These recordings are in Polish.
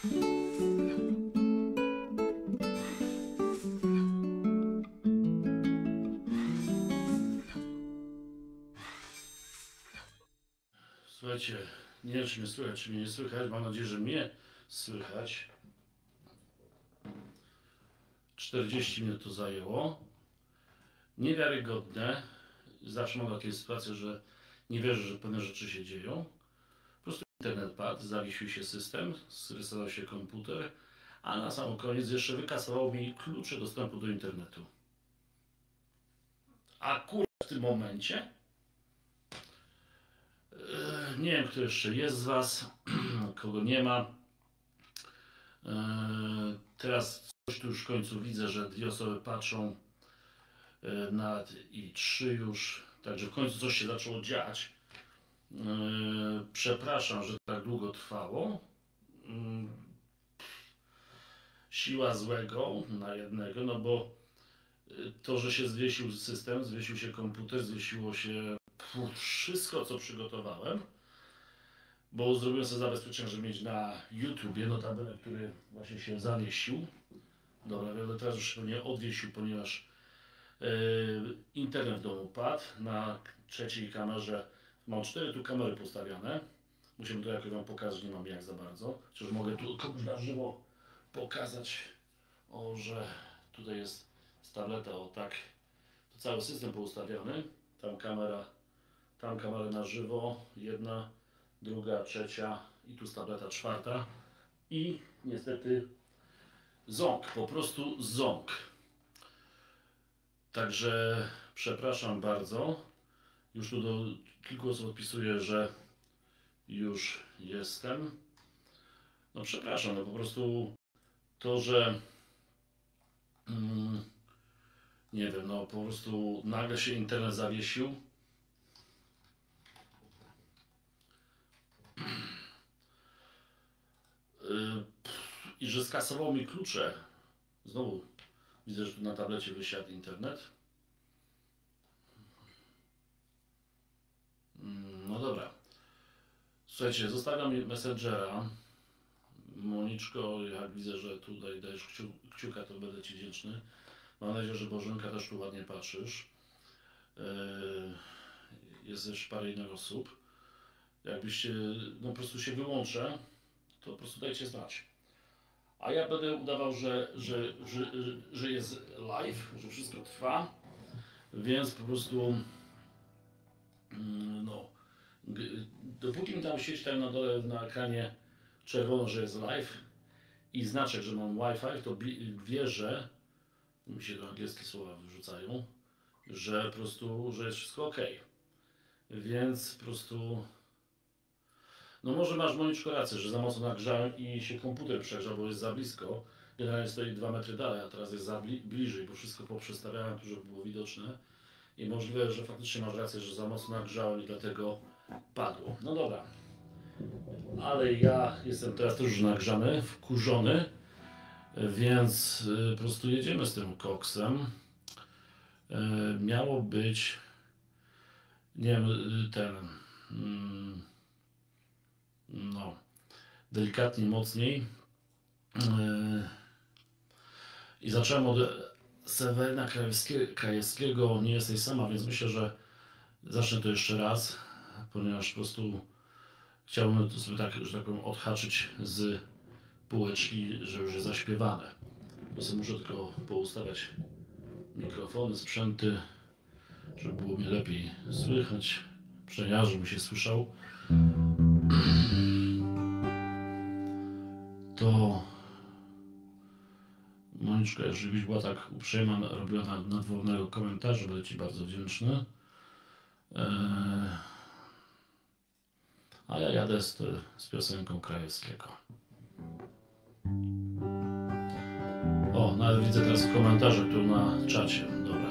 Słuchajcie, nie wiem, czy mnie słychać, czy mnie nie słychać. Mam nadzieję, że mnie słychać. 40 minut to zajęło. Niewiarygodne. Zawsze mam takie sytuacje, że nie wierzę, że pewne rzeczy się dzieją. Po prostu internet padł, zawiesił się system, zresetował się komputer, a na sam koniec jeszcze wykasował mi klucze dostępu do internetu. A kurwa w tym momencie nie wiem, kto jeszcze jest z Was, kogo nie ma. Teraz coś tu już w końcu widzę, że 2 osoby patrzą i 3 już. Także w końcu coś się zaczęło dziać. Przepraszam, że tak długo trwało. Siła złego na jednego, no bo to, że się zwiesił system, zwiesił się komputer, zwiesiło się wszystko, co przygotowałem, bo zrobiłem sobie zabezpieczenie, żeby mieć na YouTubie notabene, który właśnie się zawiesił. Dobra, ale teraz już nie odwiesił, ponieważ internet w domu padł. Na trzeciej kamerze mam 4 tu kamery postawione. Musimy to jakoś Wam pokazać, nie mam jak za bardzo. Chociaż mogę tu komuś na żywo pokazać, że tutaj jest z tableta, o tak. To cały system poustawiony. Tam kamera na żywo, 1, 2, 3 i tu z tableta 4. I niestety ząg, po prostu ząg. Także przepraszam bardzo. Już tu do kilku osób odpisuję, że już jestem. No przepraszam, no po prostu to, że nie wiem, no po prostu nagle się internet zawiesił. I że skasował mi klucze. Znowu widzę, że tu na tablecie wysiadł internet. No dobra. Słuchajcie, zostawiam Messengera. Moniczko, jak widzę, że tutaj dajesz kciuka, to będę Ci wdzięczny. Mam nadzieję, że Bożenka też tu ładnie patrzysz. Jest też parę innych osób. Jakbyście, no po prostu się wyłączę, to po prostu dajcie znać. A ja będę udawał, że jest live, że wszystko trwa, więc po prostu no, dopóki mi tam sieć tam na dole na ekranie czerwono, że jest live i znaczek, że mam Wi-Fi, to wierzę, mi się to angielskie słowa wyrzucają, że po prostu, że jest wszystko ok. Więc po prostu no może masz, Moniczko, rację, że za mocno nagrzałem i się komputer przegrzał, bo jest za blisko. Generalnie stoi 2 metry dalej, a teraz jest za bliżej, bo wszystko poprzestawiałem tu, żeby było widoczne. I możliwe, że faktycznie masz rację, że za mocno nagrzałem i dlatego padło. No dobra. Ale ja jestem teraz też już nagrzany, wkurzony, więc po prostu jedziemy z tym koksem. Miało być, nie wiem, no, delikatnie mocniej. I zacząłem od Seweryna Krajewskiego, nie jesteś sama, więc myślę, że zacznę to jeszcze raz, ponieważ po prostu chciałbym to sobie tak, że tak powiem, odhaczyć z półeczki, że już jest zaśpiewane. To sobie muszę tylko poustawiać mikrofony, sprzęty, żeby było mnie lepiej słychać, przynajmniej żebym się słyszał. To Moniczka, jeżeli była tak uprzejma, robiła nadwornego komentarza, będę Ci bardzo wdzięczny. A ja jadę z piosenką Krajewskiego. O, nawet widzę teraz komentarze tu na czacie. Dobra.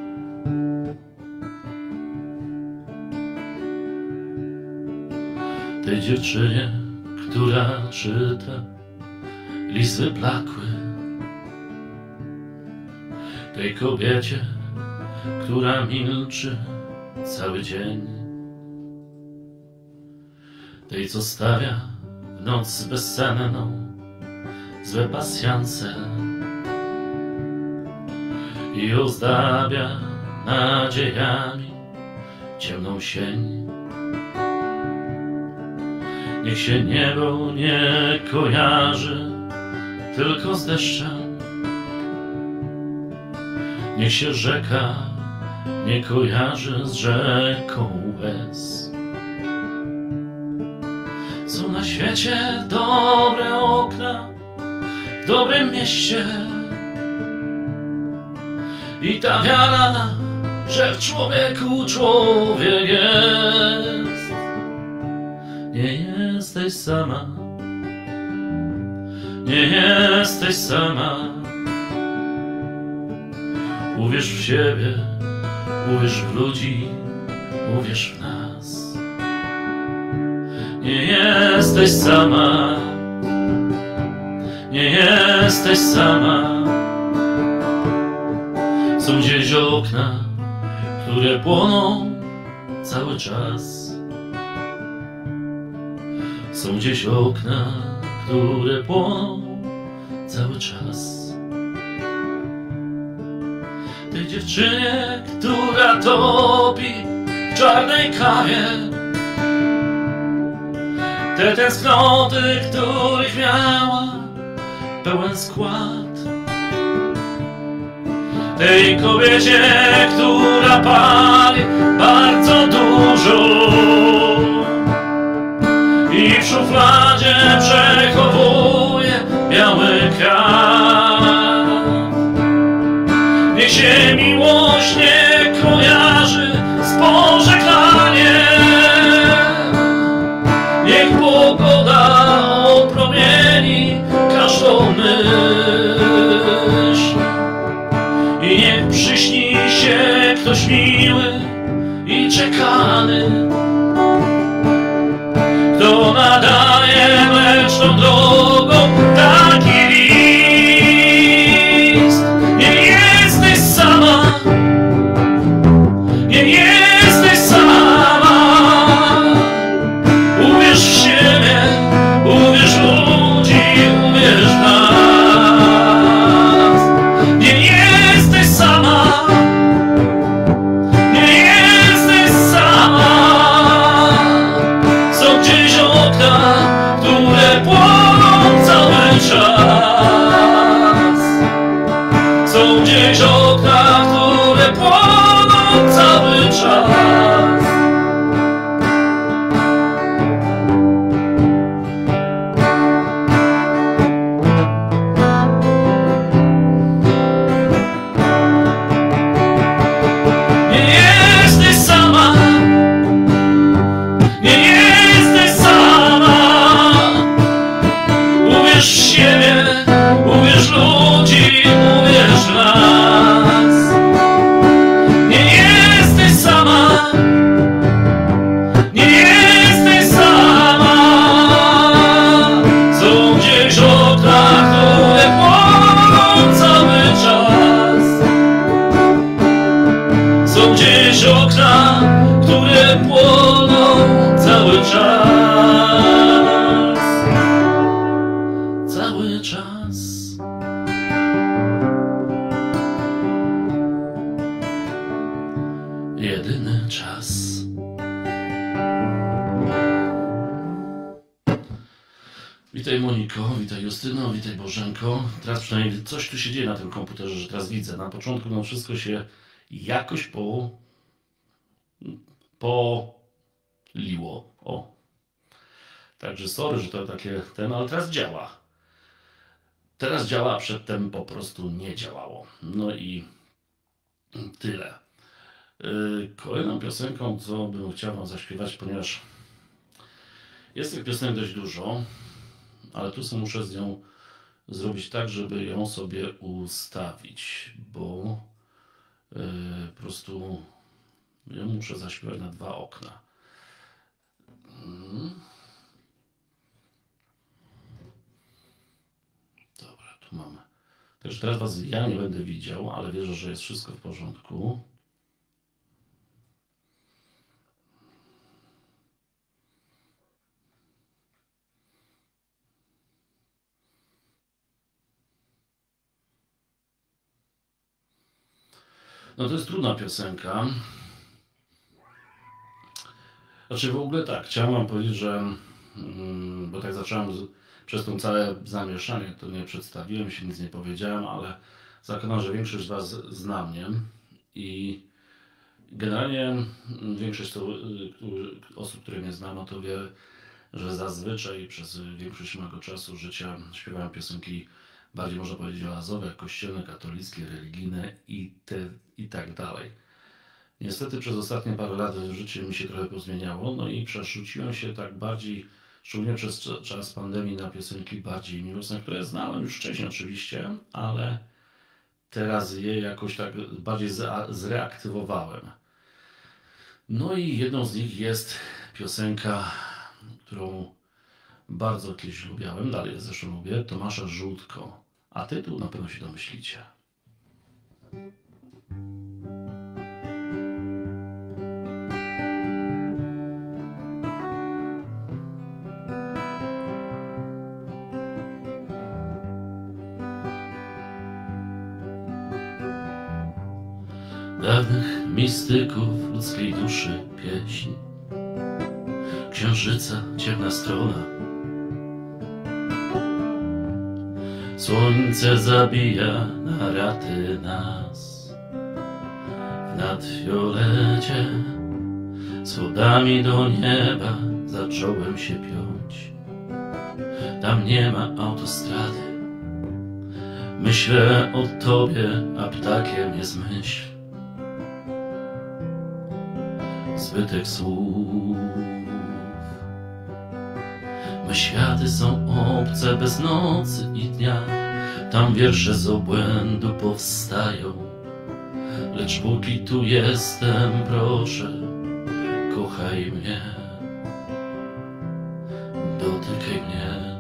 Tej dziewczynie, która czyta listy wyblakłe, tej kobiecie, która milczy cały dzień, tej, co stawia w noc bezsenną złe pasjanse i ozdabia nadziejami ciemną sień. Niech się niebo nie kojarzy tylko z deszczem, niech się rzeka nie kojarzy z rzeką łez. Są na świecie dobre okna w dobrym mieście i ta wiara, że w człowieku człowiek jest. Nie jesteś sama, nie jesteś sama. Uwierz w siebie, uwierz w ludzi, uwierz w nas. Nie jesteś sama, nie jesteś sama. Są gdzieś okna, które płoną cały czas. Są gdzieś okna, które płoną cały czas. Tej dziewczynie, która topi w czarnej kawie, te tęsknoty, których miała pełen skład. Tej kobiecie, która pali bardzo dużo i w szufladzie przechowuje biały kwiat. Niech się miłość nie kojarzy z pożegnaniem, niech pogoda opromieni każdą myśl i niech przyśni się ktoś miły i czekany, kto nadaje mleczną drogą taki list. Nie jesteś sama, nie jesteś sama. Uwierz w siebie, uwierz w ludzi, uwierz w nas. Nie jesteś sama, nie jesteś sama. Są gdzieś okna, które płoną cały czas. Są gdzieś okna, które płoną cały czas. Nie jesteś sama, nie jesteś sama. Uwierz w siebie, uwierz w ludzi, uwierz w nas. Nie jesteś sama, nie jesteś sama. Są gdzieś okna, które płoną cały czas. Są gdzieś okna, które płoną cały czas. Cały czas. Jedyny czas. Witaj Moniko, witaj Justyno, witaj Bożenko. Teraz przynajmniej coś tu się dzieje na tym komputerze, że teraz widzę. Na początku no wszystko się jakoś poliło. O. Także sorry, że to takie ale teraz działa. Teraz działa, a przedtem po prostu nie działało. No i tyle. Kolejną piosenką, co bym chciał wam zaśpiewać, ponieważ jest tych piosenek dość dużo, ale tu sobie muszę z nią zrobić tak, żeby ją sobie ustawić, bo po prostu ja muszę zaśpiewać na dwa okna. Dobra, tu mamy. Także teraz was ja nie będę widział, ale wierzę, że jest wszystko w porządku. No to jest trudna piosenka. Znaczy w ogóle tak, chciałem wam powiedzieć, że bo tak zacząłem przez to całe zamieszanie, to nie przedstawiłem się, nic nie powiedziałem, ale zakładam, że większość z was zna mnie i generalnie większość osób, które mnie zna, no to wie, że zazwyczaj przez większość mojego czasu życia śpiewałem piosenki bardziej, można powiedzieć, oazowe, kościelne, katolickie, religijne i tak dalej. Niestety przez ostatnie parę lat życie mi się trochę pozmieniało, no i przerzuciłem się tak bardziej, szczególnie przez czas pandemii, na piosenki bardziej miłosne, które znałem już wcześniej oczywiście, ale teraz je jakoś tak bardziej zreaktywowałem. No i jedną z nich jest piosenka, którą bardzo kiedyś lubiałem, dalej zresztą lubię, Tomasza Żółtko, a tytuł na pewno się domyślicie. Dawnych mistyków ludzkiej duszy pieśń, księżyca ciemna strona. Słońce zabija na raty nas w nadfiolecie. Schodami do nieba zacząłem się piąć. Tam nie ma autostrady. Myślę o tobie, a ptakiem jest myśl. Zbytek słów. Me światy są obce bez nocy i dnia. Tam wiersze z obłędu powstają. Lecz póki tu jestem, proszę, kochaj mnie, dotykaj mnie.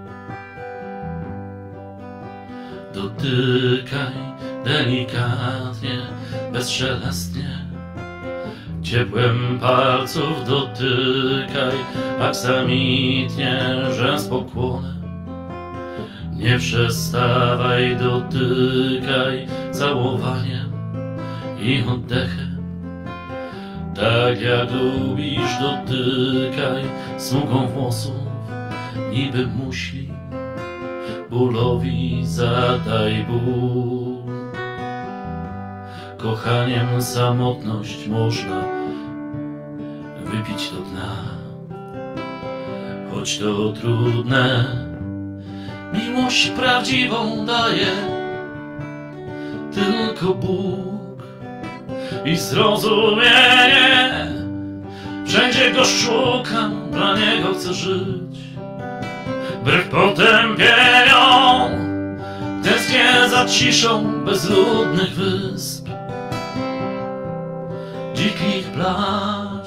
Dotykaj delikatnie, bezszelestnie. Ciepłem palców dotykaj, aksamitnie, że z pokłonem. Nie przestawaj, dotykaj całowaniem i oddechem. Tak jak lubisz, dotykaj smugą włosów, niby muśli. Bólowi zadaj ból. Kochaniem samotność można wypić do dna. Choć to trudne, miłość prawdziwą daje tylko Bóg i zrozumienie. Wszędzie go szukam, dla niego chcę żyć. Wbrew potępieniom tęsknię za ciszą bezludnych wysp, dzikich plaż.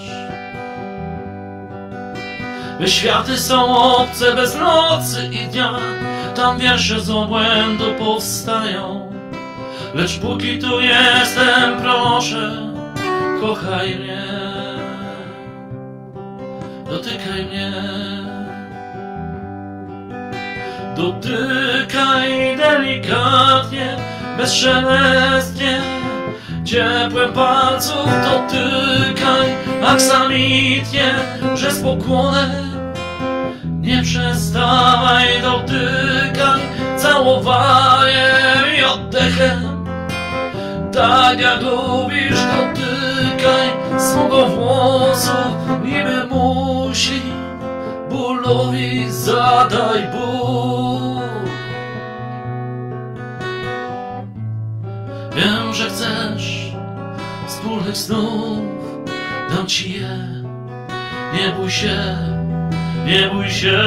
Me światy są obce bez nocy i dnia. Tam wiersze z obłędu powstają. Lecz póki tu jestem, proszę, kochaj mnie, dotykaj mnie. Dotykaj delikatnie, bezszelestnie. Ciepłem palców dotykaj, aksamitnie, że z pokłonem. Nie przestawaj, dotykaj całowaniem i oddechem. Tak jak lubisz, dotykaj smugą włosów, niby musi. Bólowi zadaj ból. Wiem, że chcesz wspólnych snów, dam ci je. Nie bój się, nie bój się.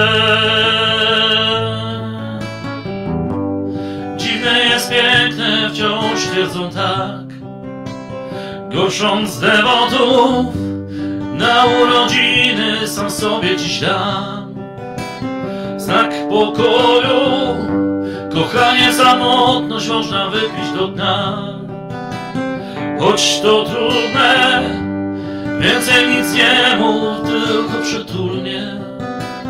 Dziwne jest piękne, wciąż twierdzą tak. Gosząc dewotów, na urodziny sam sobie dziś dam znak pokoju. Kochanie, samotność można wypić do dna. Choć to trudne, więcej nic nie mów, tylko przytulnie.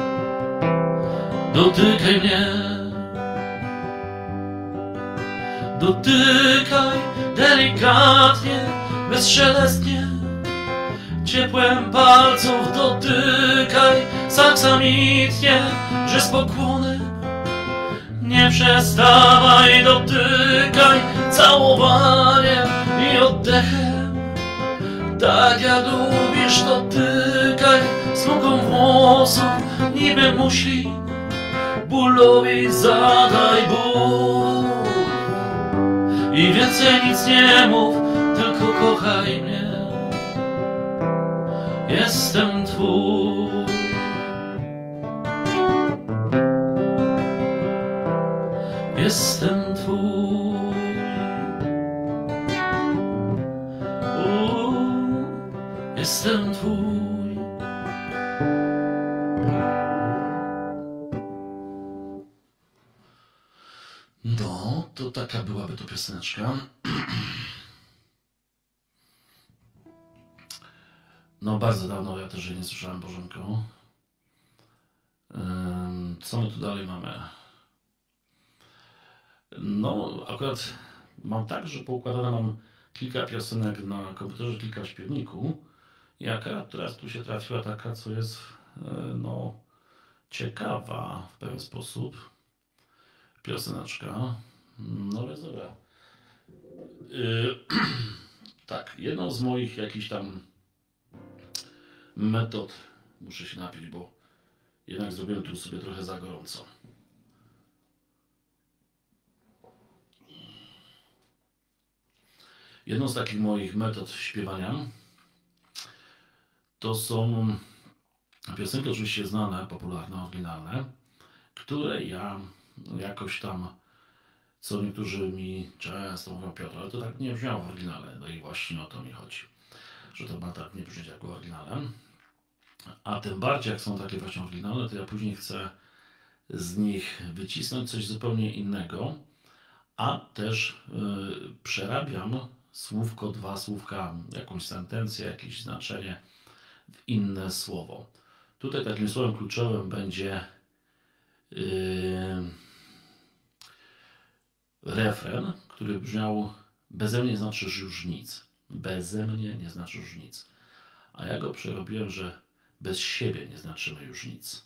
Dotykaj mnie. Dotykaj delikatnie, bezszelestnie, ciepłem palców dotykaj saksamitnie, że z pokłonem nie przestawaj, dotykaj całowaniem i oddechem, tak jak lubisz, dotykaj smuką włosów, niby muśli, bólowi zadaj ból. I więcej nic nie mów, tylko kochaj mnie. Jestem twój. Jestem twój. Jestem twój. No, to taka byłaby to pioseneczka. No, bardzo dawno ja też jej nie słyszałem, Bożenko. Co my tu dalej mamy? No, akurat mam tak, że poukładane mam kilka piosenek na komputerze, kilka w śpiewniku. I akurat teraz tu się trafiła taka, co jest, no, ciekawa w pewien sposób. Pioseneczka. No ale dobra. Tak, jedną z moich jakichś tam metod, muszę się napić, bo jednak zrobiłem tu sobie trochę za gorąco. Jedną z takich moich metod śpiewania to są piosenki oczywiście znane, popularne, oryginalne, które ja jakoś tam, co niektórzy mi często mówią, Piotr, ale to tak nie brzmiało w oryginale. No i właśnie o to mi chodzi, że to ma tak nie brzmieć jak w oryginale. A tym bardziej jak są takie właśnie oryginalne, to ja później chcę z nich wycisnąć coś zupełnie innego, a też przerabiam słówko, dwa słówka, jakąś sentencję, jakieś znaczenie w inne słowo. Tutaj takim słowem kluczowym będzie refren, który brzmiał: beze mnie znaczysz już nic. Beze mnie nie znaczy już nic. A ja go przerobiłem, że bez siebie nie znaczymy już nic.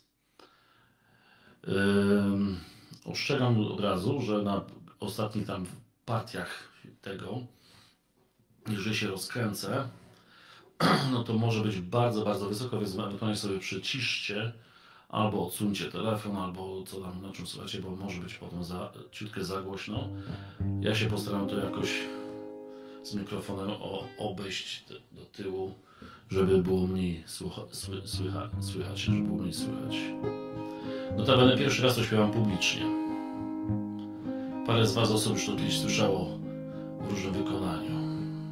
Ostrzegam od razu, że na ostatnich tam partiach tego, jeżeli się rozkręcę, no to może być bardzo, bardzo wysoko, więc ewentualnie sobie przyciszcie albo odsuńcie telefon, albo co tam, na czym słuchacie, bo może być potem ciutkę za głośno. Ja się postaram to jakoś z mikrofonem obejść do tyłu, żeby było mniej słychać, żeby było mniej słychać. Notabene pierwszy raz to śpiewam publicznie. Parę z was osób już to kiedyś słyszało w różnym wykonaniu.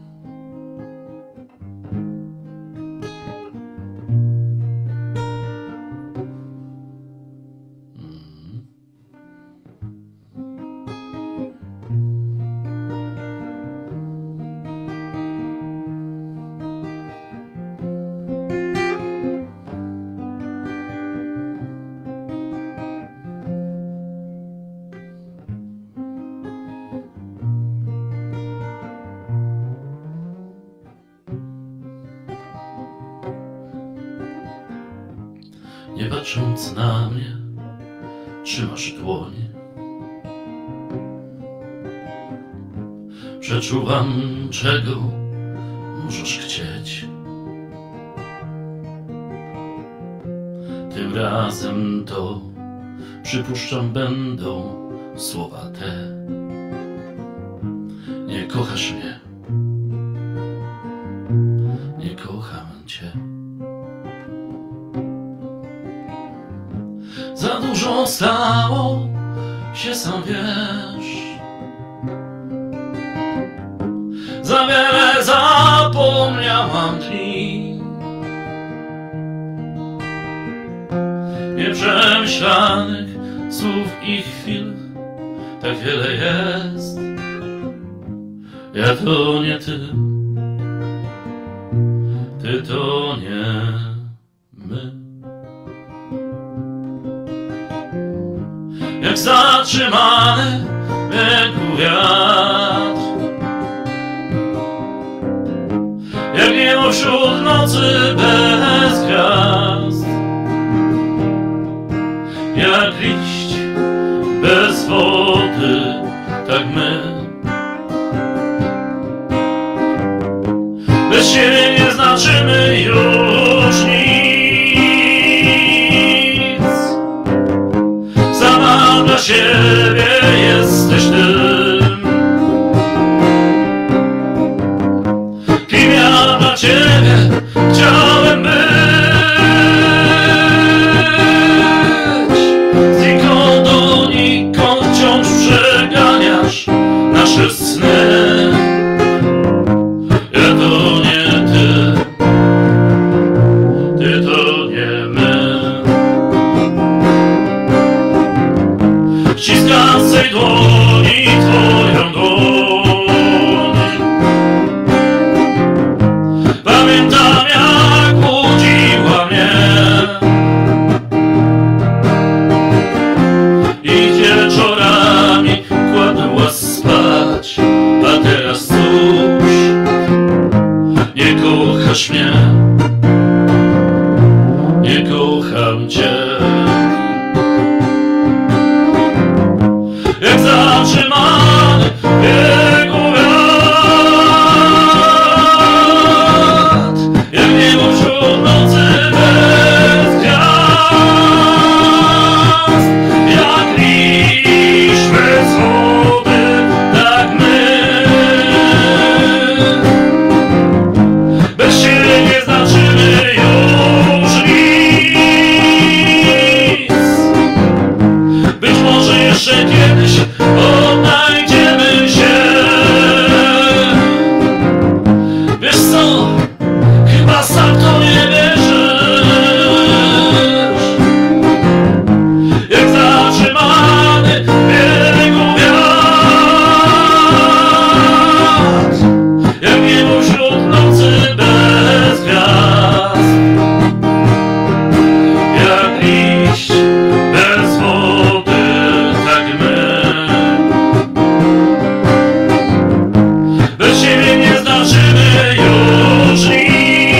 Nie patrząc na mnie, trzymasz dłoń. Przeczuwam, czego możesz chcieć. Tym razem to, przypuszczam, będą słowa te. Nie kochasz mnie, nie kocham cię. Za dużo stało się, sam wiesz. Za wiele zapomniałam dni nieprzemyślanych słów i chwil. Tak wiele jest. Ja to nie ty, ty to nie my. Jak zatrzymany bieg gwiazd, nocy bez gwiazd, jak liść bez wody, tak my. Bez siebie nie znaczymy już nic. Sama dla siebie jesteś tym, kim ja dla ciebie chciałem być. Znikąd donikąd wciąż przeganiasz nasze sny. Ja to nie ty, ty to nie my. Ściskam w swej dłoni twoją dłoń. Pamiętam, jak budziła mnie i wieczorami kładła spać. A teraz cóż, nie kochasz mnie, nie kocham cię. Jak zatrzymany biegu wiatr, jak niebo wśród nocy bez gwiazd, jak liść bez wody, tak my. Bez siebie nie znaczymy już nic. Być może jeszcze kiedyś odnajdziemy się. Wiesz co? Chyba sam to nie wierzysz. Jak zatrzymany biegu wiatr, jak niebo wśród nocy bez gwiazd, jak liść bez wody, tak my. Bez siebie nie znaczymy już nic.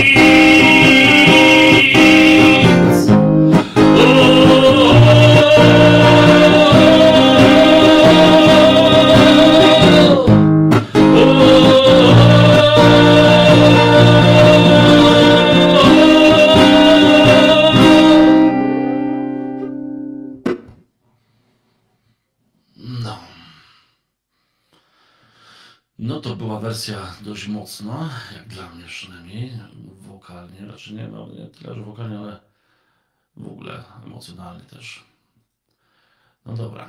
No. No to była wersja dość mocna, jak dla mnie przynajmniej, wokalnie, raczej nie, no nie tyle, że wokalnie, ale w ogóle emocjonalnie też. No dobra.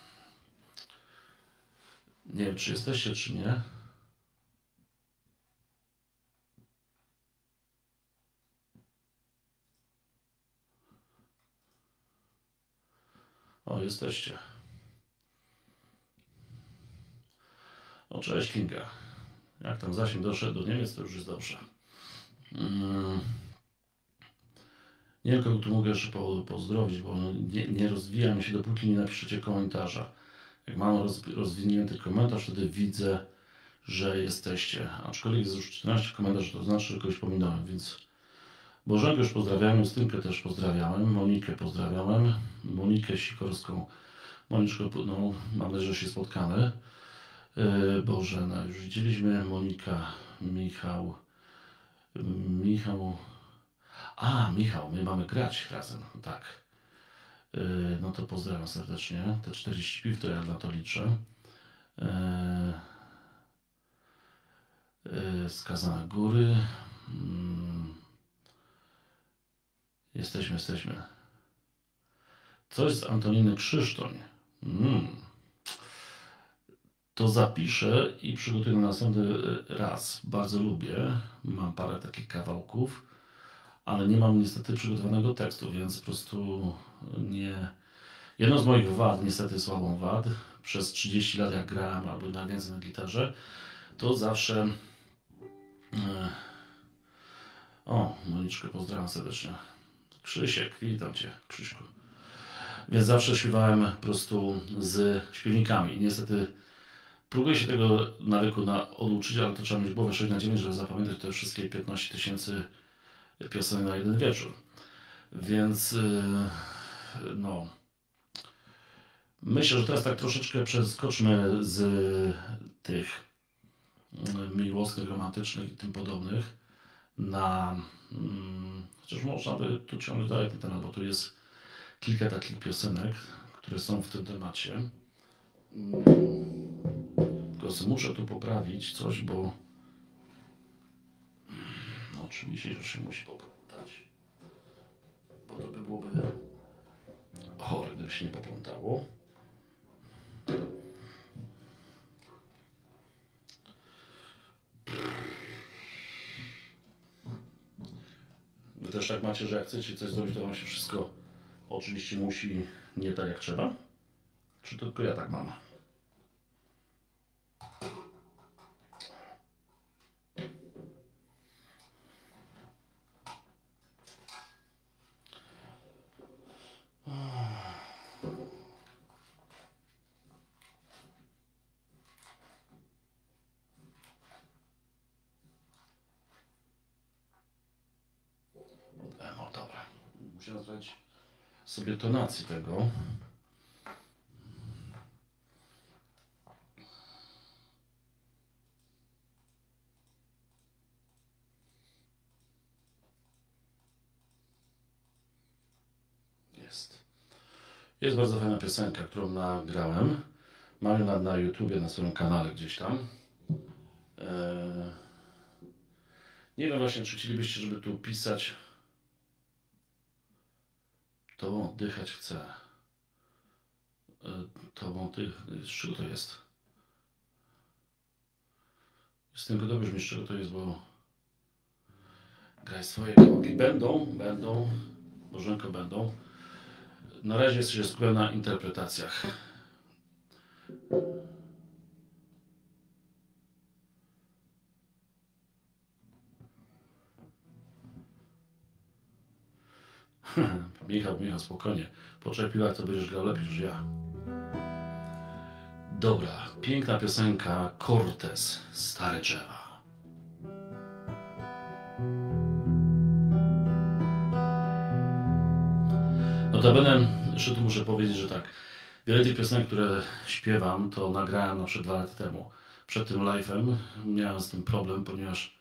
Nie wiem, czy jesteście, czy nie. O, jesteście. O, cześć Kinga. Jak tam zasięg doszedł do Niemiec, to już jest dobrze. Nie wiem, kogo tu mogę jeszcze pozdrowić, bo nie rozwijam się, dopóki nie napiszecie komentarza. Jak mam rozwinięty komentarz, wtedy widzę, że jesteście. Aczkolwiek jest już 14 komentarzy, to znaczy, że kogoś pominąłem, więc Bożenkę już pozdrawiałem, Justynkę też pozdrawiałem, Monikę pozdrawiałem, Monikę Sikorską. Moniczko, no, mam nadzieję, że się spotkamy. Bożena już widzieliśmy, Monika, Michał. Michał, my mamy grać razem, tak. No to pozdrawiam serdecznie. Te 40 piw to ja na to liczę. Skazane góry. Jesteśmy. Coś z Antoniny Krzysztoń. To zapiszę i przygotuję na następny raz. Bardzo lubię. Mam parę takich kawałków, ale nie mam niestety przygotowanego tekstu, więc po prostu nie... Jedną z moich wad, niestety słabą wad, przez 30 lat jak grałem albo na więcej na gitarze, to zawsze... O, Moniczkę pozdrawiam serdecznie. Krzysiek, witam Cię, Krzyśku. Więc zawsze śpiewałem po prostu z śpiewnikami. Niestety próbuję się tego nawyku oduczyć, ale to trzeba mieć głowę 6/9, żeby zapamiętać te wszystkie 15 000 piosenek na jeden wieczór. Więc no, myślę, że teraz tak troszeczkę przeskoczmy z tych miłosnych, romantycznych i tym podobnych na, chociaż można by tu ciągnąć dalej ten temat, bo tu jest kilka takich piosenek, które są w tym temacie. Tylko muszę tu poprawić coś, bo no oczywiście, że się musi poplątać, bo to by byłoby chore, gdyby się nie poplątało. Wy też tak macie, że jak chcecie coś zrobić, to wam się wszystko oczywiście musi nie tak jak trzeba? Czy tylko ja tak mam? No dobra, muszę nazwać sobie tonacji tego. Jest bardzo fajna piosenka, którą nagrałem. Mam ją na YouTubie, na swoim kanale gdzieś tam. Nie wiem właśnie, czy chcielibyście, żeby tu pisać to dychać chcę. Z czego to jest? Jestem gotowy, że z czego to jest, bo graj swoje kawałki. Będą, Bożenko, będą. Na razie się skupiam na interpretacjach. Michał, spokojnie. Poczekaj chwilę, to będziesz grał lepiej niż ja. Dobra, piękna piosenka Cortez, Stare drzewa. Notabene, jeszcze tu muszę powiedzieć, że tak, wiele tych piosenek, które śpiewam, to nagrałem na przykład 2 lata temu. Przed tym live'em miałem z tym problem, ponieważ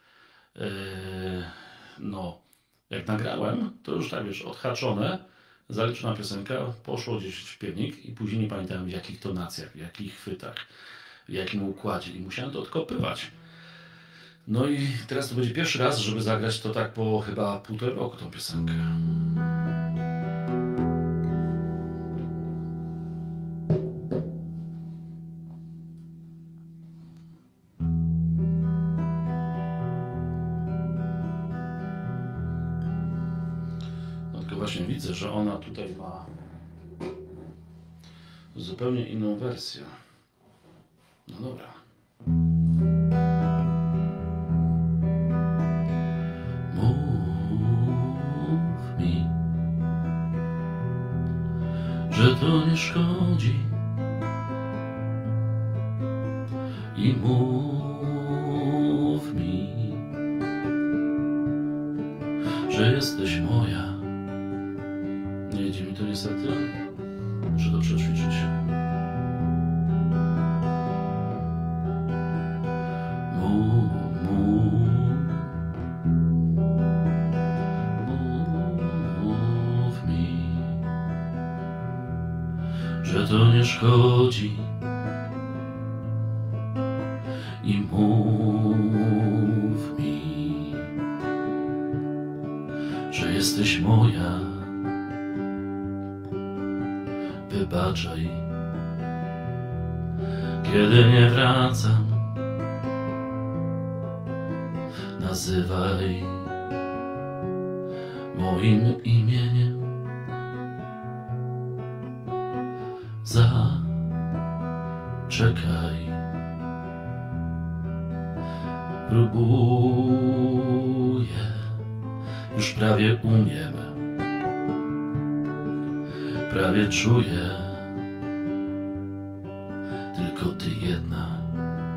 no, jak nagrałem, to już tak wiesz, odhaczone, zaliczona piosenka, poszło gdzieś w śpiewnik i później nie pamiętałem w jakich tonacjach, w jakich chwytach, w jakim układzie i musiałem to odkopywać. No i teraz to będzie pierwszy raz, żeby zagrać to tak po chyba 1,5 roku tą piosenkę. Właśnie widzę, że ona tutaj ma zupełnie inną wersję. No dobra. Mów mi, że to nie szkodzi i mów mi, że jesteś moja. Nie idzie mi to niestety. Muszę to przećwiczyć. Mów mi, że to nie szkodzi i mów mi, że jesteś moja. Wybaczaj, kiedy nie wracam. Nazywaj moim imieniem. Zaczekaj, próbuję, już prawie umiem. Prawie czuję, tylko ty jedna.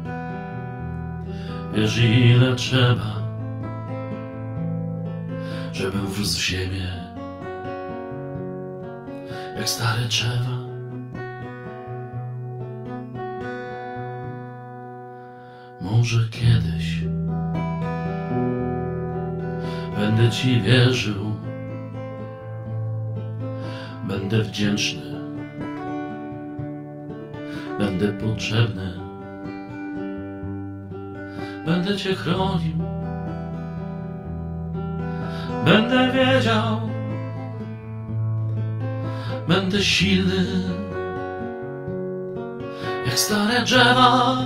Wiesz ile trzeba, żebym wrósł w ziemię, jak stare drzewa. Może kiedyś będę Ci wierzył, będę wdzięczny, będę potrzebny, będę Cię chronił, będę wiedział, będę silny, jak stare drzewa.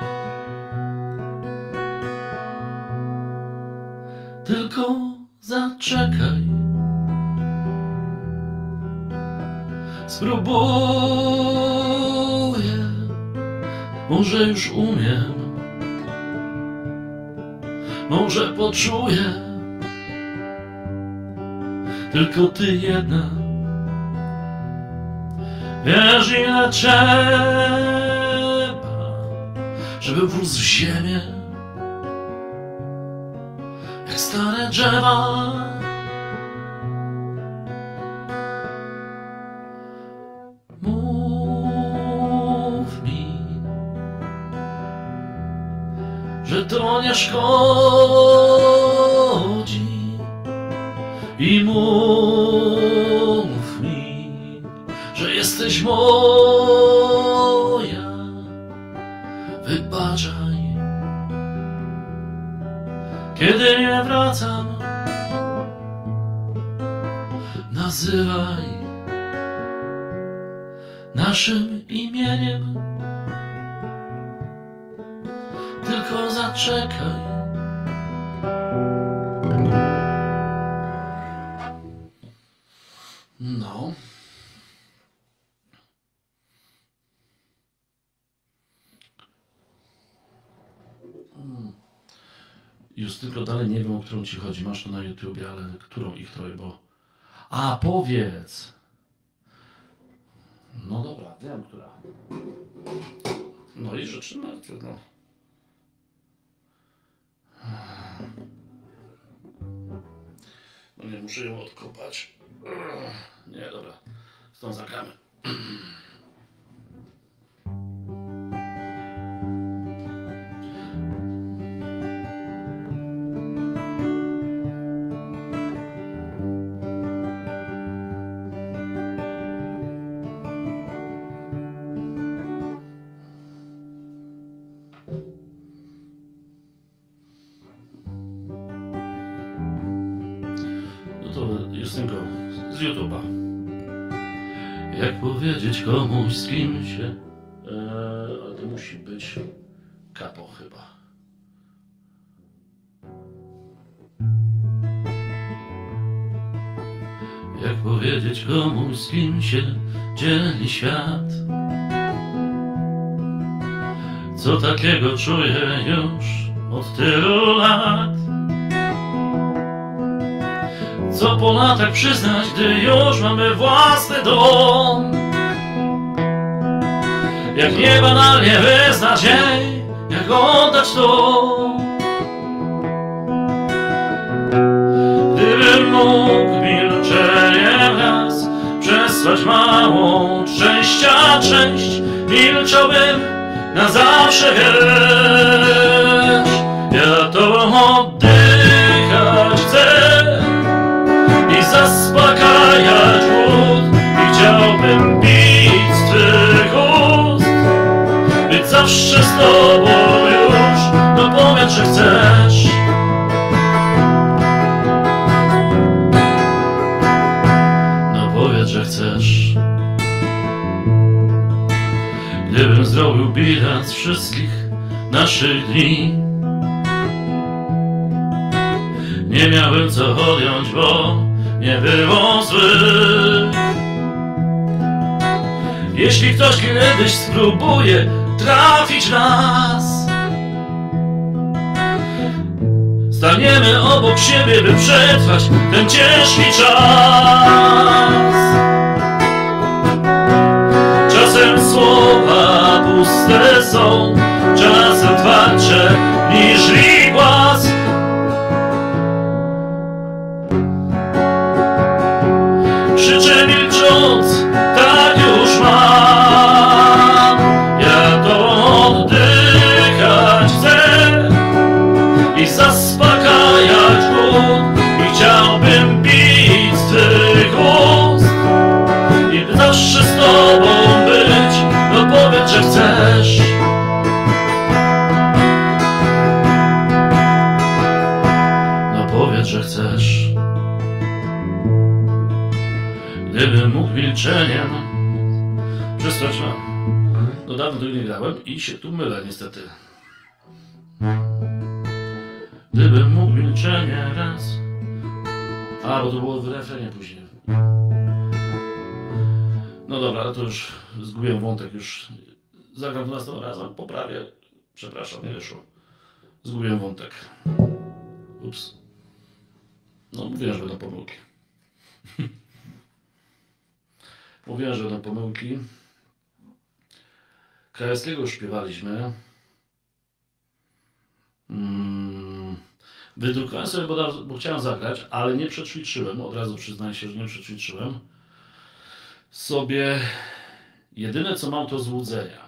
Tylko zaczekaj, spróbuję, może już umiem, może poczuję, tylko Ty jedna wiesz, ile trzeba, żeby wrósł w ziemię, jak stare drzewa. Mów mi, że to nie szkodzi, i mów mi, że jesteś moja. Wybaczaj, kiedy nie wracam, nazywaj naszym imieniem, tylko zaczekaj. No. Już tylko dalej nie wiem, o którą Ci chodzi. Masz to na YouTubie, ale którą ich troje, bo... A, powiedz! No dobra, wiem, która. No i rzeczy no. No nie, muszę ją odkopać. Nie, dobra. Z tą zagramy. Justynko z YouTube'a. Jak powiedzieć komuś, z kim się... ale to musi być kapo chyba. Jak powiedzieć komuś, z kim się dzieli świat? Co takiego czuję już od tylu lat? Co po latach przyznać, gdy już mamy własny dom? Jak niebanalnie wyznać jej, jak oddać to? Gdybym mógł milczeniem raz przesłać małą szczęścia część, milczałbym na zawsze, wiesz. Ja to oddychać chcę i zaspokajać głód, i chciałbym pić z Twych ust, być zawsze z Tobą już. No powiedz, że chcesz. No powiedz, że chcesz. Gdybym zrobił bilans wszystkich naszych dni, nie miałem co odjąć, bo nie było złych. Jeśli ktoś kiedyś spróbuje trafić nas, staniemy obok siebie, by przetrwać ten ciężki czas. Czasem słowa puste są, czasem twardsze niż głaz. że chcesz. No powiedz, że chcesz. Gdybym mógł milczeniem przestać no dawno tu nie grałem i się tu mylę niestety. Gdybym mógł milczenie raz. A, bo to było w refrenie później. No dobra, ale to już zgubiłem wątek, już zagram to następnym razem, poprawię. Przepraszam, nie wyszło. Zgubiłem wątek. Ups. No mówiłem, że będą pomyłki. Mówiłem, że będą pomyłki. Krajewskiego już śpiewaliśmy. Wydrukowałem sobie, bo chciałem zagrać, ale nie przećwiczyłem. Od razu przyznaję się, że nie przećwiczyłem sobie. Jedyne co mam to złudzenia.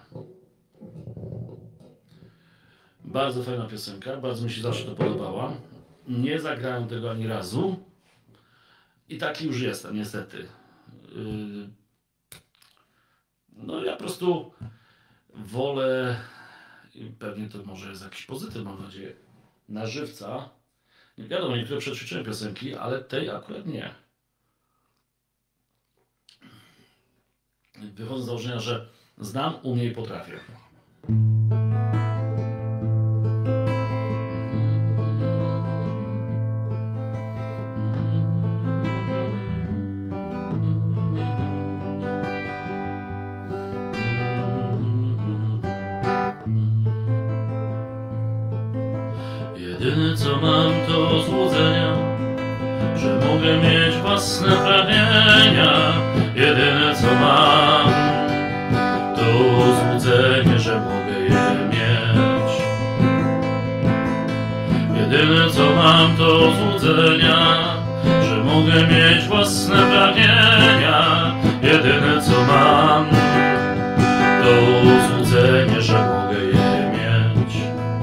Bardzo fajna piosenka, bardzo mi się zawsze to podobała. Nie zagrałem tego ani razu. I taki już jestem, niestety. No ja po prostu wolę, i pewnie to może jest jakiś pozytyw, mam nadzieję, na żywca. Nie wiadomo, niektóre przećwiczyłem piosenki, ale tej akurat nie. Wychodzę z założenia, że znam, umiem i potrafię. Jedyne co mam to złudzenia, że mogę mieć własne pragnienia. Jedyne co mam to złudzenie, że mogę je mieć. Jedyne co mam to złudzenia, że mogę mieć własne pragnienia. Jedyne co mam to złudzenie, że mogę je mieć.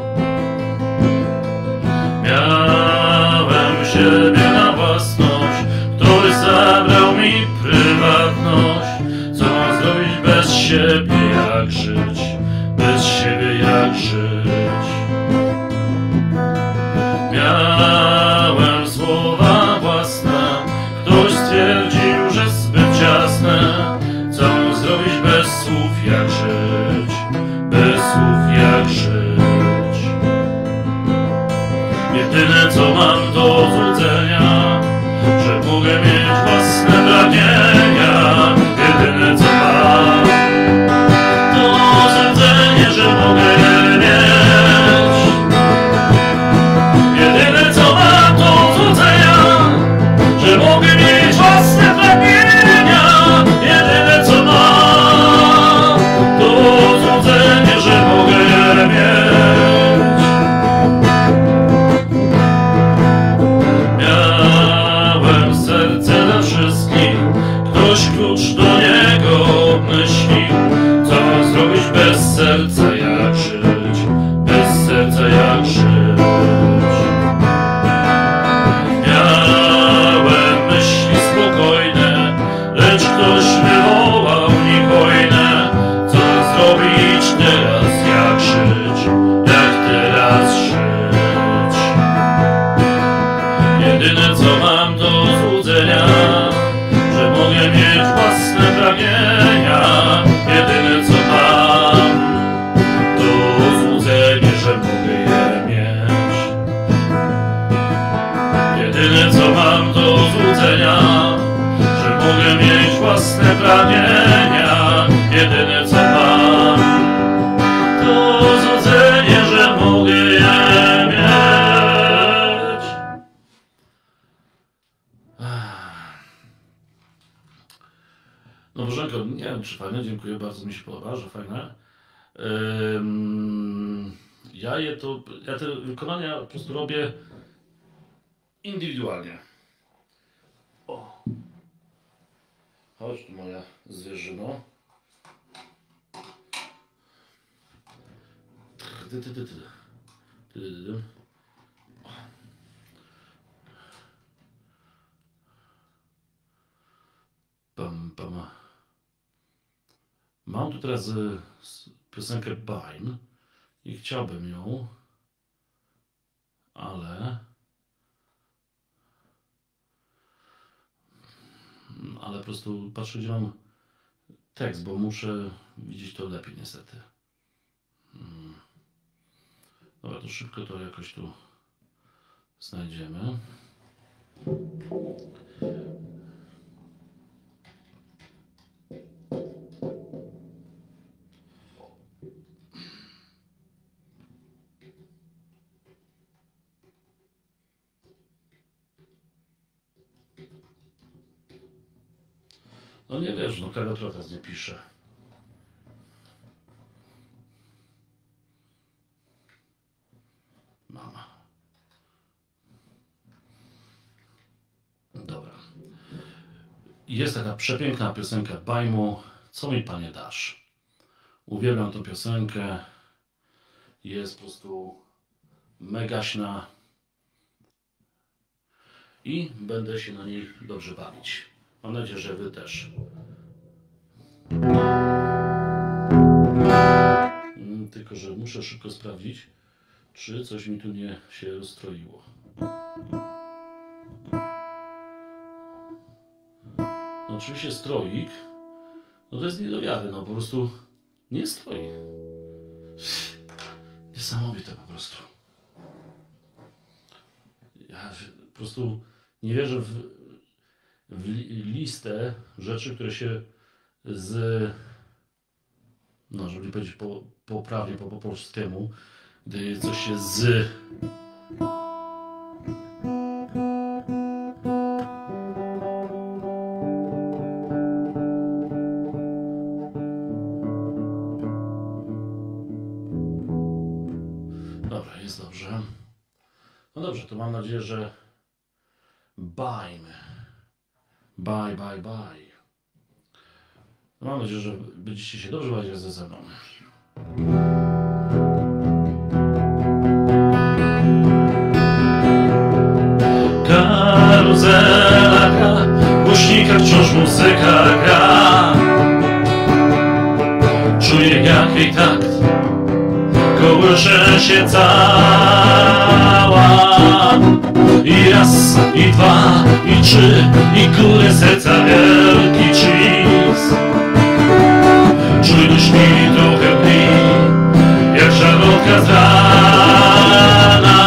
Miałem siebie na własność, ktoś zabrał mi prywatność. Co mam zrobić bez siebie, jak żyć? Bez siebie jak żyć? Miałem słowa własne, ktoś stwierdził, że zbyt ciasne. Co mam zrobić bez słów, jak żyć? Bez słów jak żyć? Jedyne co mam do złudzenia, że mogę mieć własne pragnienia. Jedyne co mam to złudzenie, że mogę je mieć. Jedyne co mam to złudzenia, że mogę mieć własne pragnienia. Jedyne co mam to złudzenie, że mogę je mieć. Miałem serce dla wszystkich, ktoś klucz do niego myślił. Co mam zrobić bez serca, jak żyć? Bez serca jak żyć? Miałem myśli spokojne, lecz ktoś wywołał mi wojnę. Co mam zrobić teraz, jak żyć? Jak teraz żyć? Jedyne co mam to złudzenia, że mogę mieć własne pragnienia. Jedyne co mam to złudzenie, że mogę je mieć. Jedyne co mam to złudzenia, że mogę mieć własne pragnienia. Jedyne co mam to złudzenie, że mogę je mieć. No Bożenko, nie wiem czy fajne, dziękuję bardzo, mi się podoba, że fajne. Ja te wykonania po prostu robię indywidualnie. O. Chodź tu moja zwierzyno. Pam, pam. mam tu teraz piosenkę Bime i chciałbym ją, ale po prostu patrzę, gdzie mam tekst, bo muszę widzieć to lepiej niestety. Dobra, to szybko to jakoś tu znajdziemy. No nie wiesz, no klawiatura teraz nie pisze. Mama. Dobra. Jest taka przepiękna piosenka Bajmu, Co mi Panie dasz? Uwielbiam tę piosenkę. Jest po prostu megaśna i będę się na niej dobrze bawić. Mam nadzieję, że wy też. Tylko że muszę szybko sprawdzić, czy coś mi tu nie się rozstroiło. No, oczywiście stroik, no to jest nie do wiary, no po prostu nie stroi. Niesamowite po prostu. Ja po prostu nie wierzę w listę rzeczy, które się no żeby powiedzieć poprawnie po polskiemu, gdy coś się Dobra, jest dobrze. No dobrze, to mam nadzieję, że bye. No mam nadzieję, że będziecie się dobrze bawić ze mną. Karuzela gra, w głośnikach wciąż muzyka gra. Czuję jak jej takt kołysze się cała. I raz, i dwa, i trzy, i góry serca wielki cis. Czujność mi trochę dni, jak szarlotka z rana.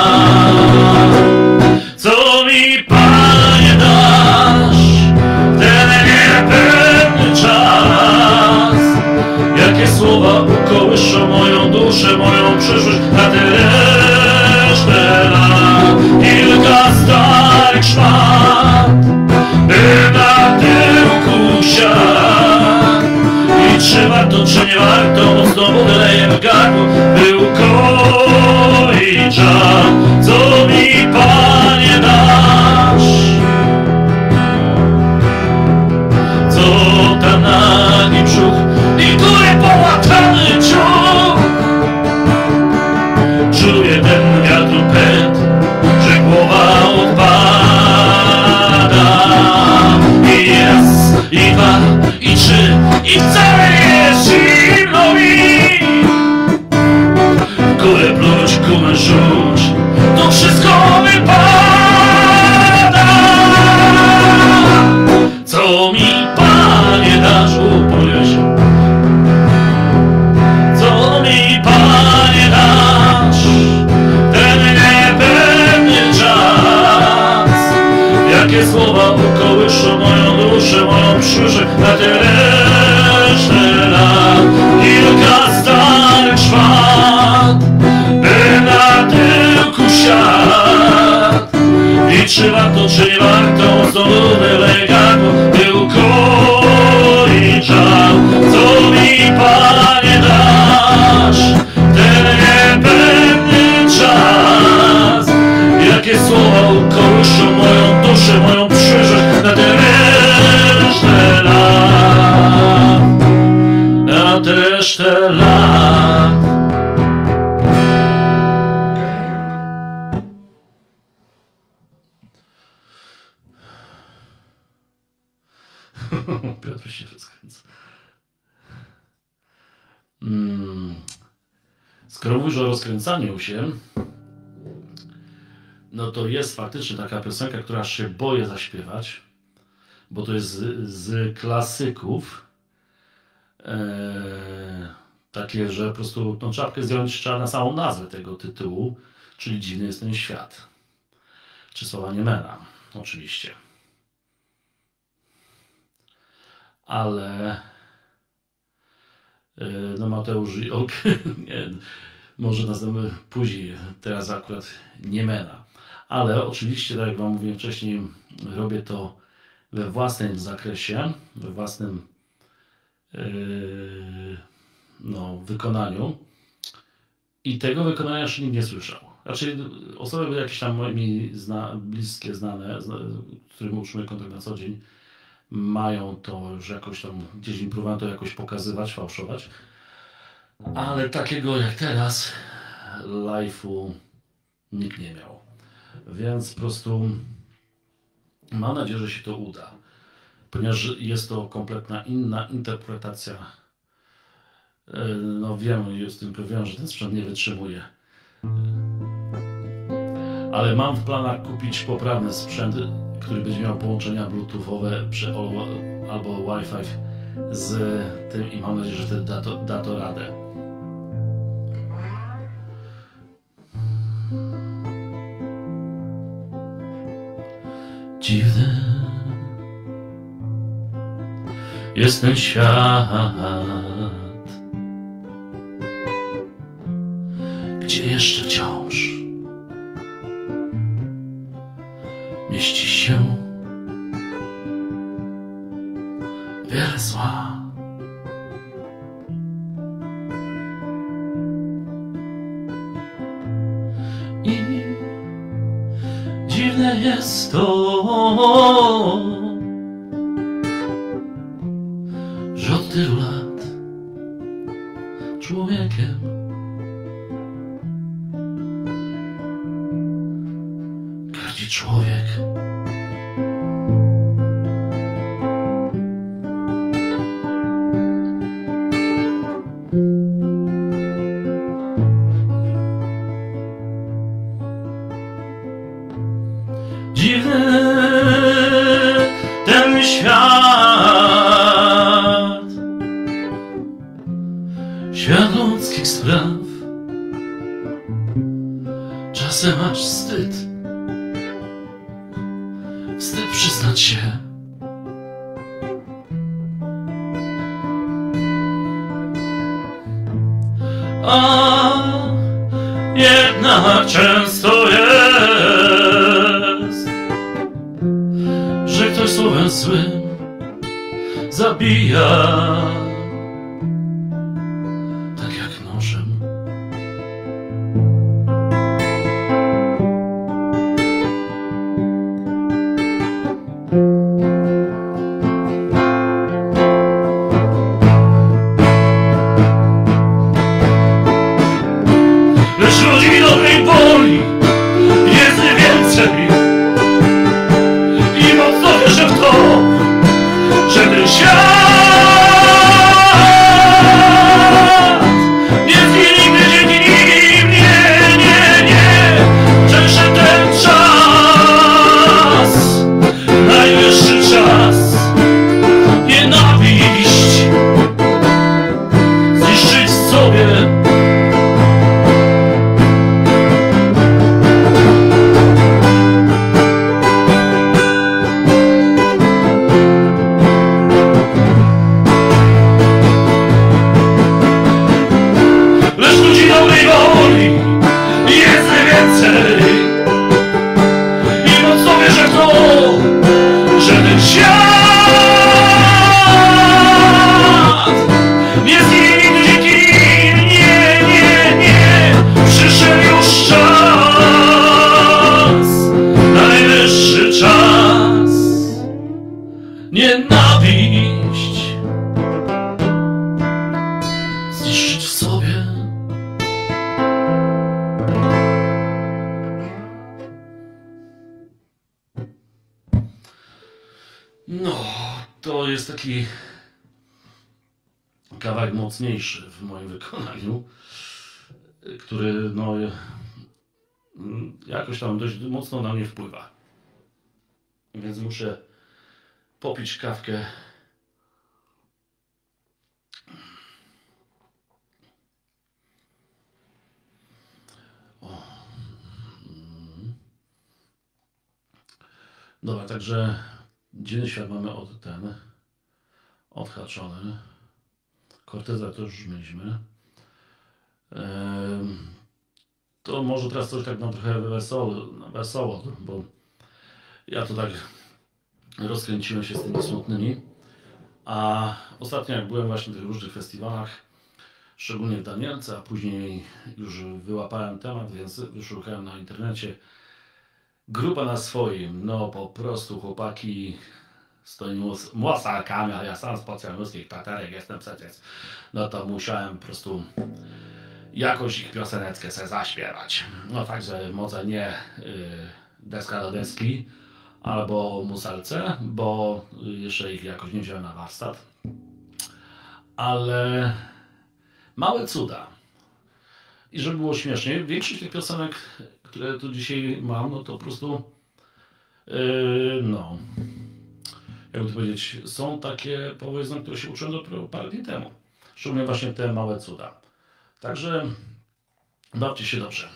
Co mi Panie dasz w ten niepewny czas? Jakie słowa ukołyszą moją duszę, moją przyszłość na tę resztę lat? Kilka starych szmat, by na tyłku siadł. I czy warto, czy nie warto, bo znowu wyleję w gardło, by ukoić żal. Co mi Panie dasz? Co tam nagi brzuch i góry połatany ciąg? Czuję ten wiatru pęd, że głowa odpada. I raz, i dwa, i trzy, i wcale jest zimno mi. W górę pluć, gumę rzuć, to wszystko wypada. Co mi Panie dasz? Upoluję się. Co mi Panie dasz? Ten niepewny czas. Jakie słowa ukołyszą moją duszę, moją przyszłość na tę resztę lat. Kilka starych szmat, by na tyłku siadł. I czy warto, czy nie warto, znowu wyleję gardło, by ukoić żal. Co mi Panie dasz ten niepewny czas? Jakie słowa ukołyszą moją duszę, moją przyszłość na tę resztę lat. Na tę resztę lat. Piotr się rozkręca. Skoro mówisz o rozkręcaniu się, no to jest faktycznie taka piosenka, która aż się boję zaśpiewać, bo to jest z klasyków. Takie, że po prostu tą czapkę zdjąć trzeba na samą nazwę tego tytułu, czyli Dziwny jest ten świat. Czesława Niemena, oczywiście. Ale no Mateusz i nie, może następny później, teraz akurat Niemena. Ale oczywiście, tak jak wam mówiłem wcześniej, robię to we własnym zakresie, we własnym wykonaniu. I tego wykonania jeszcze nikt nie słyszał. Raczej osoby jakieś tam mi bliskie, znane, z którymi utrzymuję kontakt na co dzień, mają to już jakoś tam, gdzieś im próbowałem to jakoś pokazywać, fałszować. Ale takiego jak teraz live'u nikt nie miał. Więc po prostu mam nadzieję, że się to uda. Ponieważ jest to kompletna inna interpretacja. No wiem, tylko wiem, że ten sprzęt nie wytrzymuje. Ale mam w planach kupić poprawny sprzęt, który będzie miał połączenia bluetoothowe albo Wi-Fi z tym i mam nadzieję, że wtedy da to radę. Dziwny jest ten świat, gdzie jeszcze wciąż mieści się wiele zła. I dziwne jest to, że od tylu lat człowiekiem gardzi człowiek. Dziwny ten świat, świat ludzkich spraw. Czasem aż wstyd przyznać się. A jednak często jest, że ktoś słowem złym zabija, tak jak nożem. Lecz ludzi dobrej woli jest więcej i mocno wierzę w to, że ten świat nie zginie nigdy dzięki nim. Nie, że ten czas, najwyższy czas, nienawiść zniszczyć sobie. Nienawiść zniszczyć w sobie. No, to jest taki kawałek mocniejszy w moim wykonaniu, który no, jakoś tam dość mocno na mnie wpływa. Więc muszę popić kawkę. Dobra, także dzienny świat mamy odhaczony. Corteza to już mieliśmy. To może teraz coś tak na trochę wesoło, bo ja to tak rozkręciłem się z tymi smutnymi. A ostatnio jak byłem właśnie w tych różnych festiwalach, szczególnie w Danielce, a później już wyłapałem temat, więc wyszukałem na internecie. Grupa na swoim, no po prostu chłopaki stoją młosarkami, a ja sam z podsiadludzkich taterek jestem przecież. No to musiałem po prostu jakoś ich pioseneczkę sobie zaśpiewać. No także może nie deska do deski albo musalce, bo jeszcze ich jakoś nie wziąłem na warsztat. Ale małe cuda. I żeby było śmiesznie, większość tych piosenek, które tu dzisiaj mam, no to po prostu no, jakby to powiedzieć, są takie powiedzmy, które się uczyłem dopiero parę dni temu. Szczególnie właśnie te małe cuda. Także bawcie się dobrze.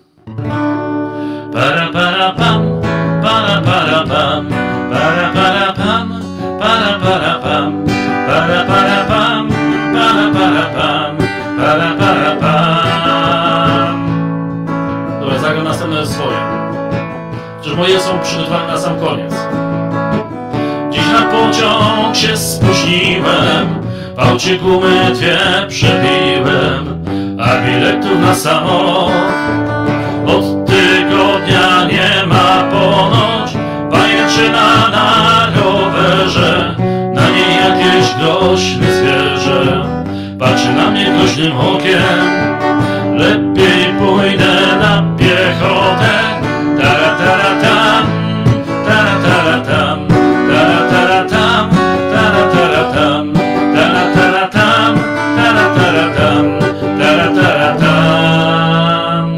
Para para pam, para para pam, para para pam, para para pam, para para pam, para para pam, para para pam. Dobra, zagram następne swoje. Przecież moje są przygotowane na sam koniec. Dziś na pociąg się spóźniłem, w aucie gumy dwie przebiłem, a biletów na samolot od tygodnia nie ma ponoć. Pajęczyna na rowerze, na niej jakieś groźne zwierzę patrzy na mnie groźnym okiem. Lepiej pójdę na piechotę. Tara tara tam, tara tara tam, tara tara tam, tara tara tam, tara tara tam, tara tara tam, tara tara tam.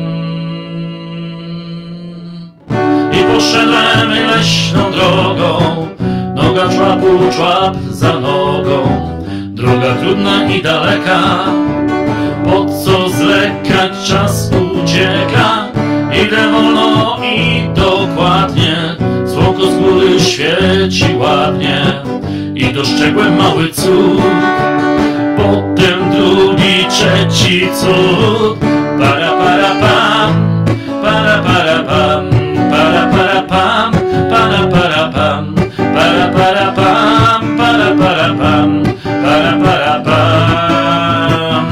I poszedłem leśną drogą, noga człapu człap za nogą. Droga trudna i daleka, po co zlekać, czas ucieka. Idę wolno i dokładnie, słonko z góry świeci ładnie i dostrzegłem mały cud. Potem drugi, trzeci cud. Para para pam, para para pam, para para pam, para para pam, para para pam, para para pam, para para pam.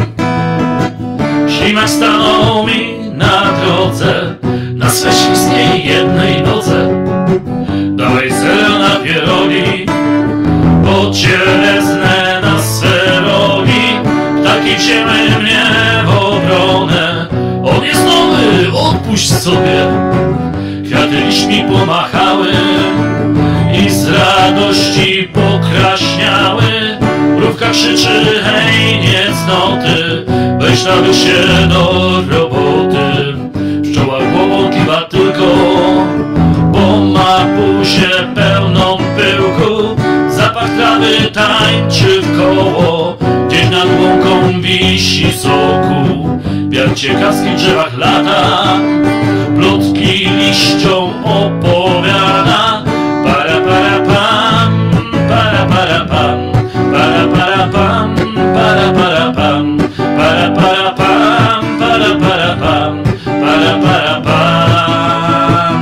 Ślimak stanął mi na drodze, na swe ślizgiej jednej nodze. Dawaj ser na pierogi, bo cielesne na swe rogi. Ptaki wzięły mnie w obronę, on jest nowy, odpuść sobie. Kwiaty liśćmi pomachały i z radości pokraśniały. Mrówka krzyczy, hej niecnoty, weź nawet się do roboty. Pszczoła głową kiwa tylko, bo ma buzię pełną pyłku. Zapach trawy tańczy w koło, gdzieś nad łąką wisi soku. Wiatr ciekawski w drzewach lata, plotki liściom opowiada. Para para pam, para para pam, para para pam, para para pam, para para pam, para para pam, para para pam.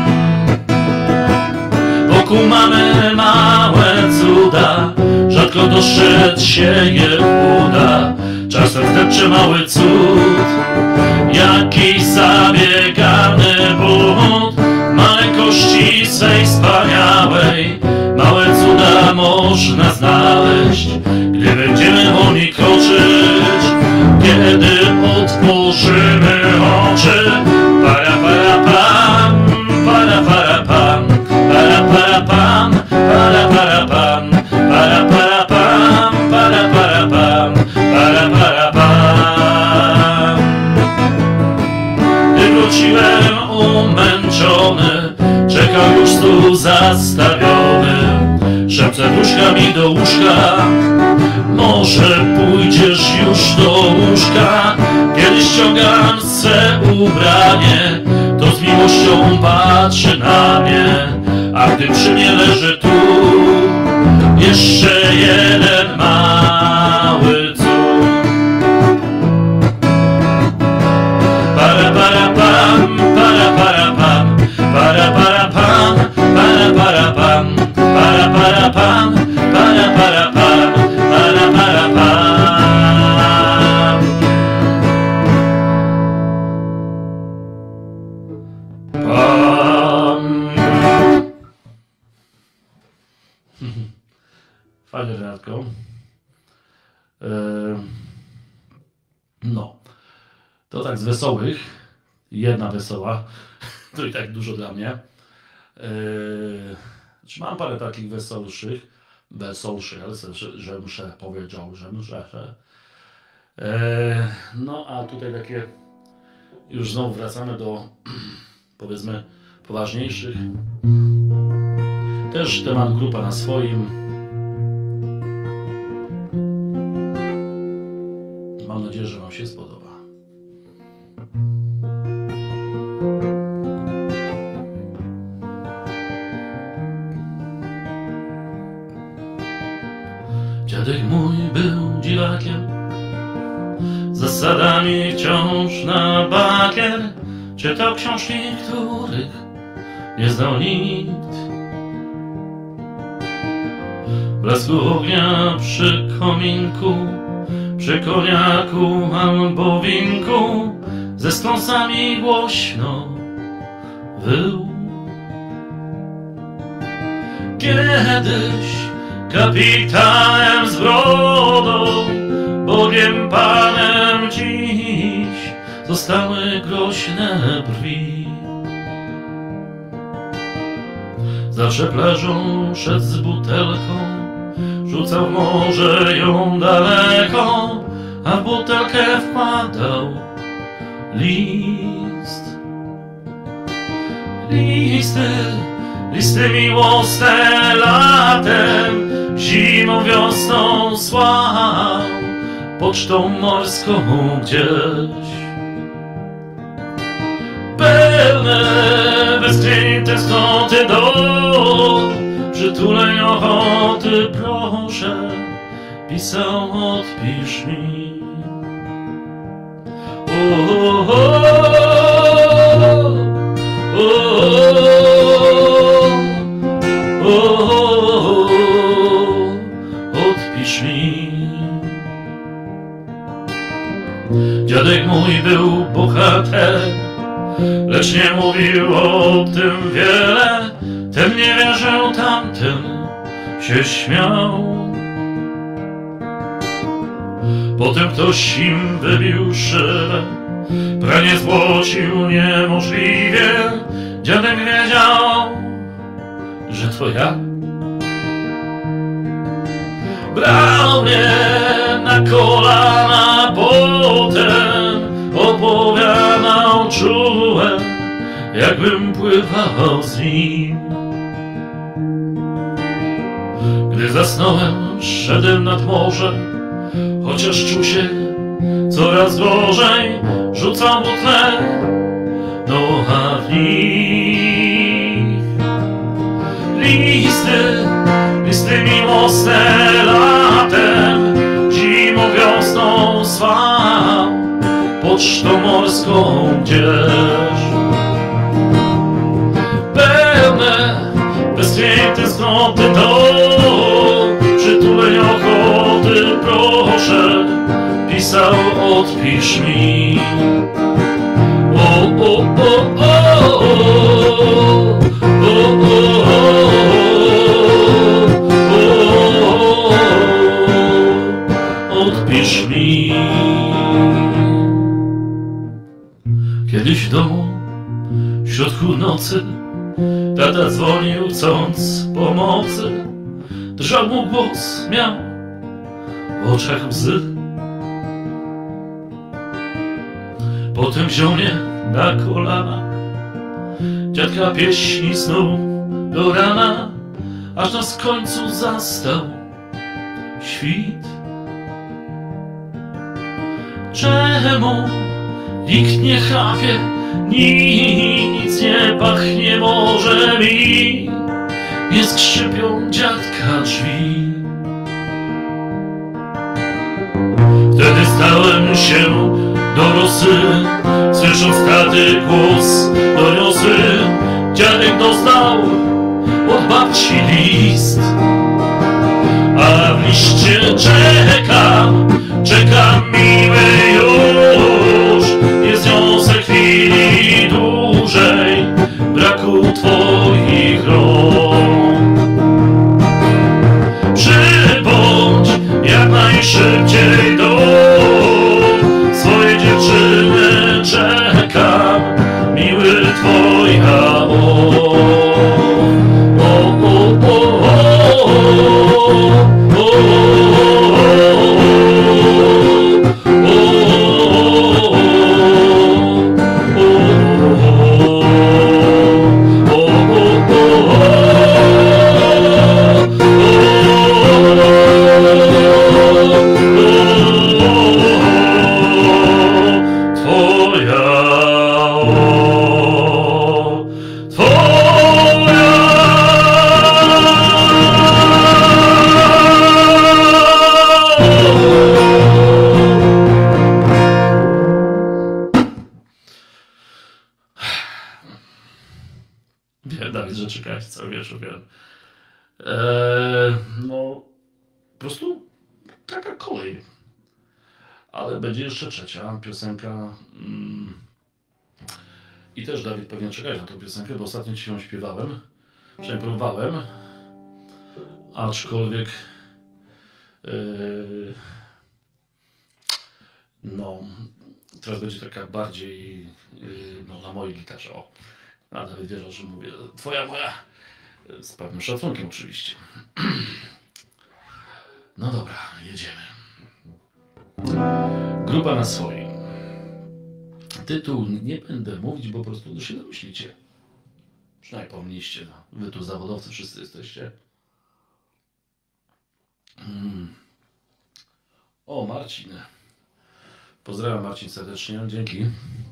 Wokół mamy małe cuda, rzadko dostrzec się je uda. Czasem zdepcze mały cud, jakiś zabiegany but. Maleńkości swej wspaniałej małe cuda można znaleźć, gdy będziemy wolni kroczyć, kiedy otworzymy oczy. Para para pam, para para pam, para para pam, para para pam, para para pam, para para pam, żony, czekał już stół zastawiony. Szepce wróżkami do łóżka, może pójdziesz już do łóżka. Kiedy ściągam swe ubranie, to z miłością patrzy na mnie. A gdy przy mnie leży tu jeszcze jeden mały cud. Para para pam, para para pam, para para pam, para para pam, para para pam, para para pam, para para pam. Fajne radko. No, to tak z wesołych. Jedna wesoła, to i tak dużo dla mnie. Mam parę takich weselszych, ale że muszę powiedział, że muszę. No a tutaj takie, już znowu wracamy do, powiedzmy, poważniejszych. Też temat grupa na swoim. Mam nadzieję, że wam się spodoba. Dziadek mój był dziwakiem, zasadami wciąż na bakier. Czytał książki, których nie znał nikt. Blasku ognia przy kominku, przy koniaku albo winku, ze strąsami głośno wył. Kiedyś kapitanem z brodą, Bogiem Panem dziś zostały groźne brwi. Zawsze plażą szedł z butelką, rzucał w morze ją daleko, a w butelkę wkładał list. Listy miłosne latem, zimą, wiosną słał pocztą morską gdzieś. Pełne westchnień tęsknoty do przytuleń ochoty, proszę, pisał, odpisz mi. Odpisz mi. Dziadek mój był bohater, lecz nie mówił o tym wiele. Ten nie wierzył, tamten się śmiał. Potem ktoś im wybił szybę, pranie zgłosił niemożliwie. Dziadek wiedział, że to ja. Brał mnie na kolana, potem opowiadał, czułem, jakbym pływał z nim. Gdy zasnąłem, szedłem nad morze, chociaż czuł się coraz gorzej. Rzucam butlę, no a w nich listy miłosne latem, zimą, wiosną swał pocztą morską gdzieś. Pełne westchnień tęsknoty do przytuleń ochoty, proszę, pisał, odpisz mi. Odpisz mi. Kiedyś w domu, w środku nocy, tata dzwonił, chcąc pomocy. Drżał mu głos, miał w oczach łzy. Potem wziął mnie na kolana, dziadka pieśni snu do rana, aż nas w końcu zastał świt. Czemu nikt nie chrapie, nic nie pachnie może mi, nie skrzypią dziadka drzwi. Wtedy stałem się dorosły, słysząc taty głos doniosły. Dziadek dostał od babci list, a w liście czekam miły już. Nie zniosę chwili dłużej braku twoich rąk. Przybądź jak najszybciej do swojej dziewczyny, czekam, miły twój amor. Wiem, Dawid, że czekałeś cały wieczór, wiem. No, po prostu taka kolej. Ale będzie jeszcze trzecia piosenka. I też, Dawid, pewnie czekałeś na tą piosenkę, bo ostatnio ci ją śpiewałem. Przynajmniej próbowałem. Aczkolwiek no, teraz będzie taka bardziej no, na mojej gitarze. O. A Dawid wierzę, że mówię twoja, moja. Z pewnym szacunkiem oczywiście. No dobra, jedziemy. Grupa na swoim. Tytuł nie będę mówić, bo po prostu się domyślicie. Przynajmniej powinniście. No. Wy tu zawodowcy wszyscy jesteście. O, Marcin. Pozdrawiam, Marcin, serdecznie. Dzięki.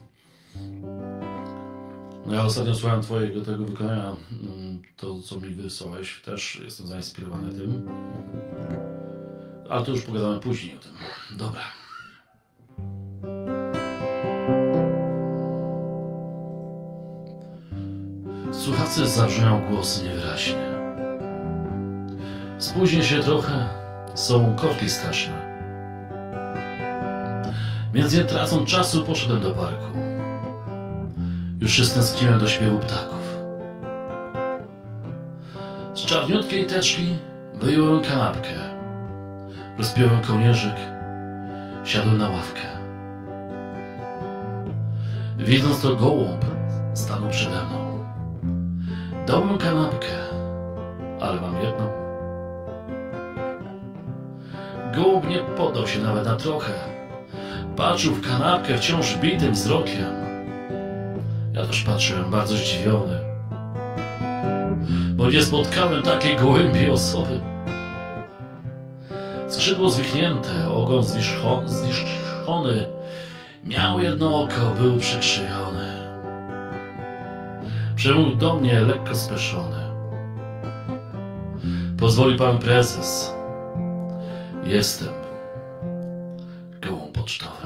No ja ostatnio słuchałem twojego tego wykonania, to co mi wysłałeś, też jestem zainspirowany tym. Ale to już pogadamy później o tym. Dobra. W słuchawce zabrzmiał głos niewyraźnie. Spóźnię się trochę, są korki straszne. Więc nie tracąc czasu poszedłem do parku. Już się stęskniłem do śpiewu ptaków. Z czarniutkiej teczki wyjąłem kanapkę. Rozpiąłem kołnierzyk, siadłem na ławkę. Widząc to, gołąb stanął przede mną. Dałem kanapkę, ale mam jedną. Gołąb nie poddał się nawet na trochę. Patrzył w kanapkę wciąż bitym wzrokiem. Ja też patrzyłem bardzo zdziwiony, bo nie spotkałem takiej gołębiej osoby. Skrzydło zwichnięte, ogon zniszczony, miał jedno oko, był przekrzywiony. Przemówił do mnie lekko speszony. Pozwoli pan prezes, jestem gołąb pocztowy.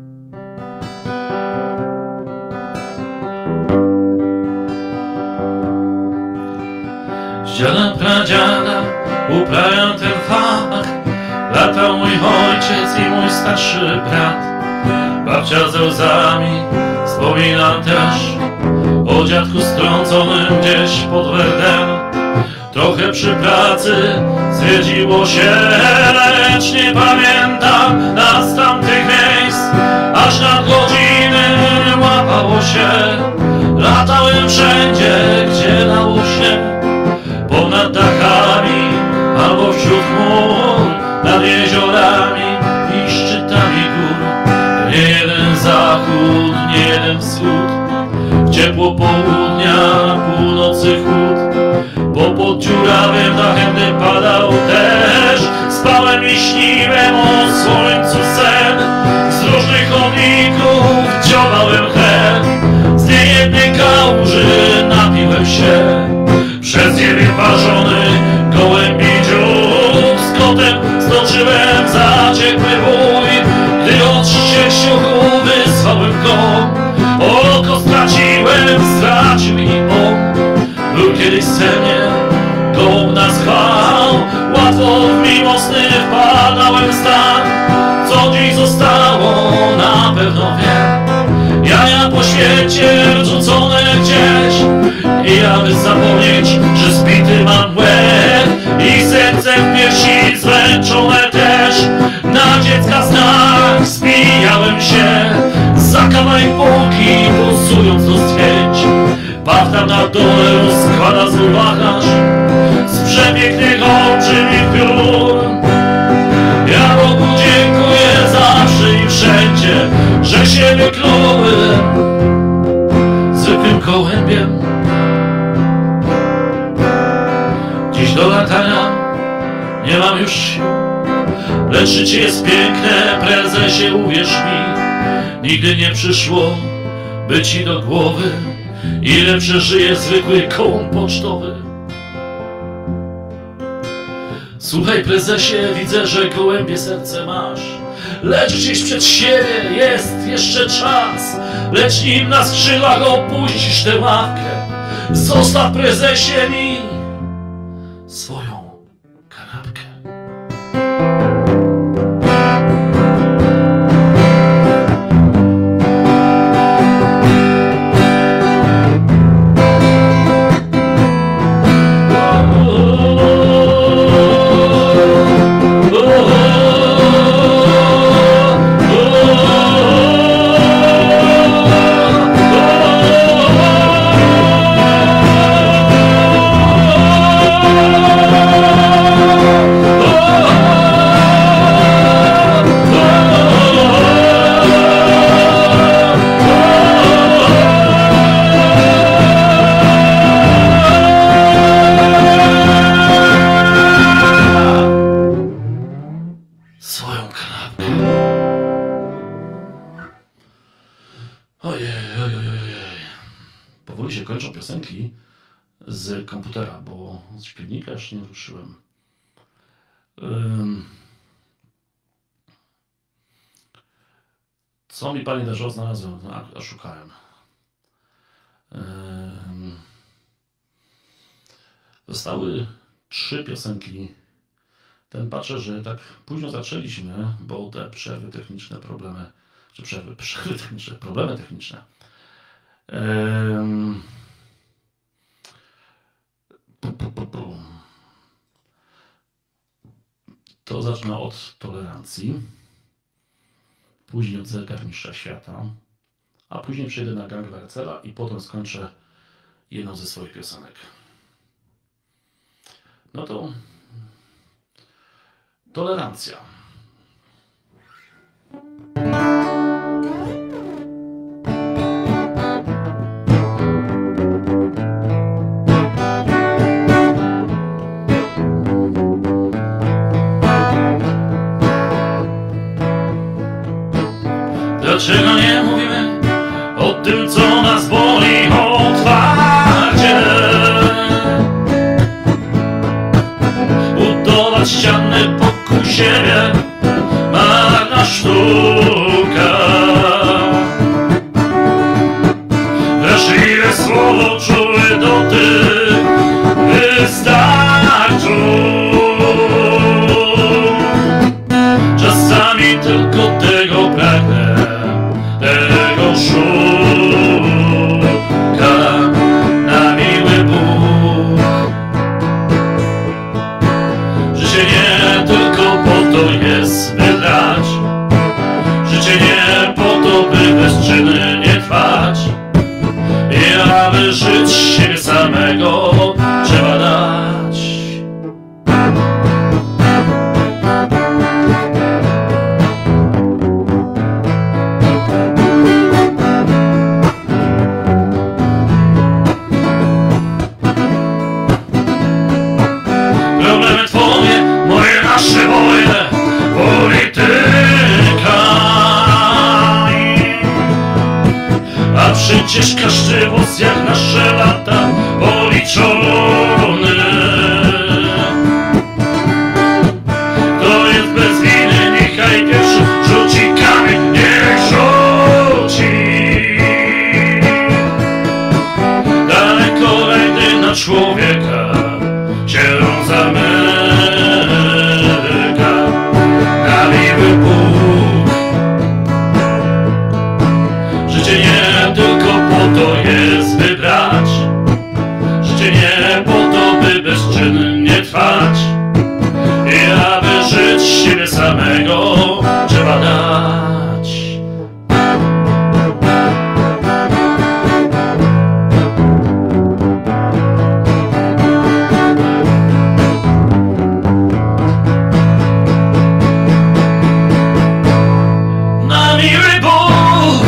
Z dziada pradziada uprawiam ten fach. Latał mój ojciec i mój starszy brat. Babcia ze łzami wspomina też o dziadku strąconym gdzieś pod Werdem. Trochę przy pracy zwiedziło się, lecz nie pamiętam nas tamtych miejsc. Aż nad godziny łapało się, latałem wszędzie, gdzie dało się. Ponad dachami albo wśród chmur, nad jeziorami i szczytami gór. Nie jeden zachód, nie jeden wschód, ciepło południa, północy chłód, bo pod dziurawym dachem gdy padał deszcz, spałem i śniłem o słońcu sen. Z różnych chodników dziobałem chleb, z niejednej kałuży napiłem się. Przez ziemię parzony gołębi dziób, z kotem stoczyłem zaciekły bój. Gdy od ścieżku wysłałem go, oko stracił i on. Był kiedyś sen, gołąb nas chwał, łatwo w miłosny wpadałem stan. Co dziś zostało, na pewno wiem, jaja po świecie rzucone gdzieś. I aby zapomnieć, że zbity mam łeb i serce w piersi zmęczone też, na dziecka snach zbijałem się za kawałek bułki, posując do zdjęć. Paw tam na dole rozkłada swój wachlarz z przepięknych olbrzymich piór. Ja Bogu dziękuję zawsze i wszędzie, że się wyklułem zwykłym gołębiem. Dziś do latania nie mam już sił, lecz życie jest piękne, prezesie, uwierz mi. Nigdy nie przyszło by ci do głowy, ile przeżyje zwykły gołąb pocztowy. Słuchaj, prezesie, widzę, że gołębie serce masz, lecz gdzieś przed siebie jest jeszcze czas. Lecz nim na skrzydłach opuścisz tę ławkę, zostaw, prezesie, mi swoją kanapkę. Powoli się kończą piosenki z komputera, bo z śpiewnika jeszcze nie ruszyłem. Co mi Pani darzyło, znalazłem, a szukałem. Zostały 3 piosenki. Patrzę, że tak późno zaczęliśmy, bo te przerwy techniczne, problemy techniczne. To zacznę od Tolerancji, później od Zegar Mistrza Świata, a później przejdę na Gang Wercela i potem skończę jedną ze swoich piosenek. No to Tolerancja. Dlaczego nie mówimy o tym, co nas boli otwarcie? Budować ściany wokół siebie, marna sztuka. Wrażliwe słowo, czuły dotyk wystarczą. Czasami tylko tego pragnę, tego szuka na miły Bóg. Życie nie tylko po to jest, by dać. Życie nie po to, by bezczynnie trwać. I aby żyć siebie samego, trzeba dać. przecież każdy włos jak nasze lata policzony. Kto jest bez winy, niechaj pierwszy rzuci kamień, niech rzuci. Daleko rajdy na człowieka się zamyka. Na miły Bóg, życie nie tylko po to jest wybrać, życie nie po to, by bezczynnie trwać. I aby żyć siebie samego trzeba dać. Na miły Bóg,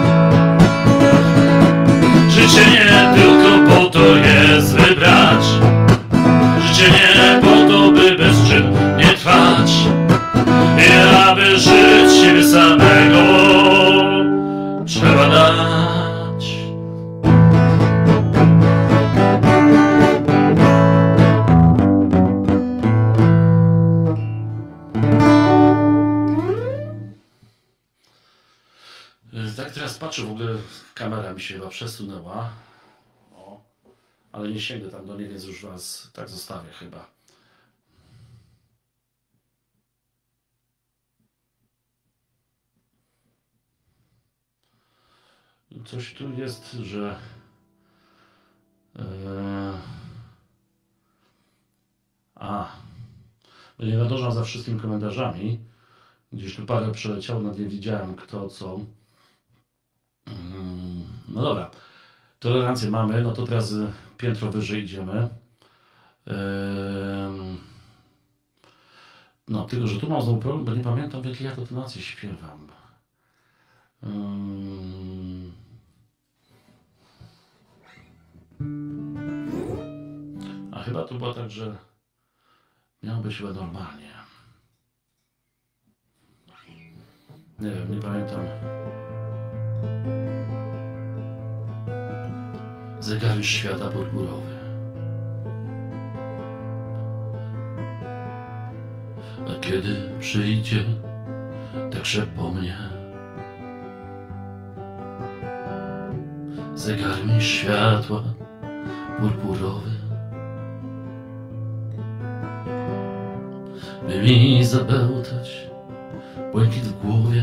życie nie tylko po to jest wybrać, życie nie po to, by bezczynnie trwać. I aby żyć siebie samego trzeba dać. Tak teraz patrzę, w ogóle kamera mi się chyba przesunęła. O, ale nie sięgnę tam do niej, więc już was tak zostawię chyba. Coś tu jest, że nie nadążam za wszystkimi komentarzami. Gdzieś tu parę przeleciało, nawet nie widziałem kto co. No dobra, tolerancję mamy, no to teraz piętro wyżej idziemy. No, tylko że tu mam znowu problem, bo nie pamiętam, w jakiej ja to tonację śpiewam. A chyba to było tak, że miało być chyba normalnie. Nie wiem, nie pamiętam. Zegary świata purpurowy. A kiedy przyjdzie także po mnie zegar mi światła purpurowy, by mi zabełtać błękit w głowie,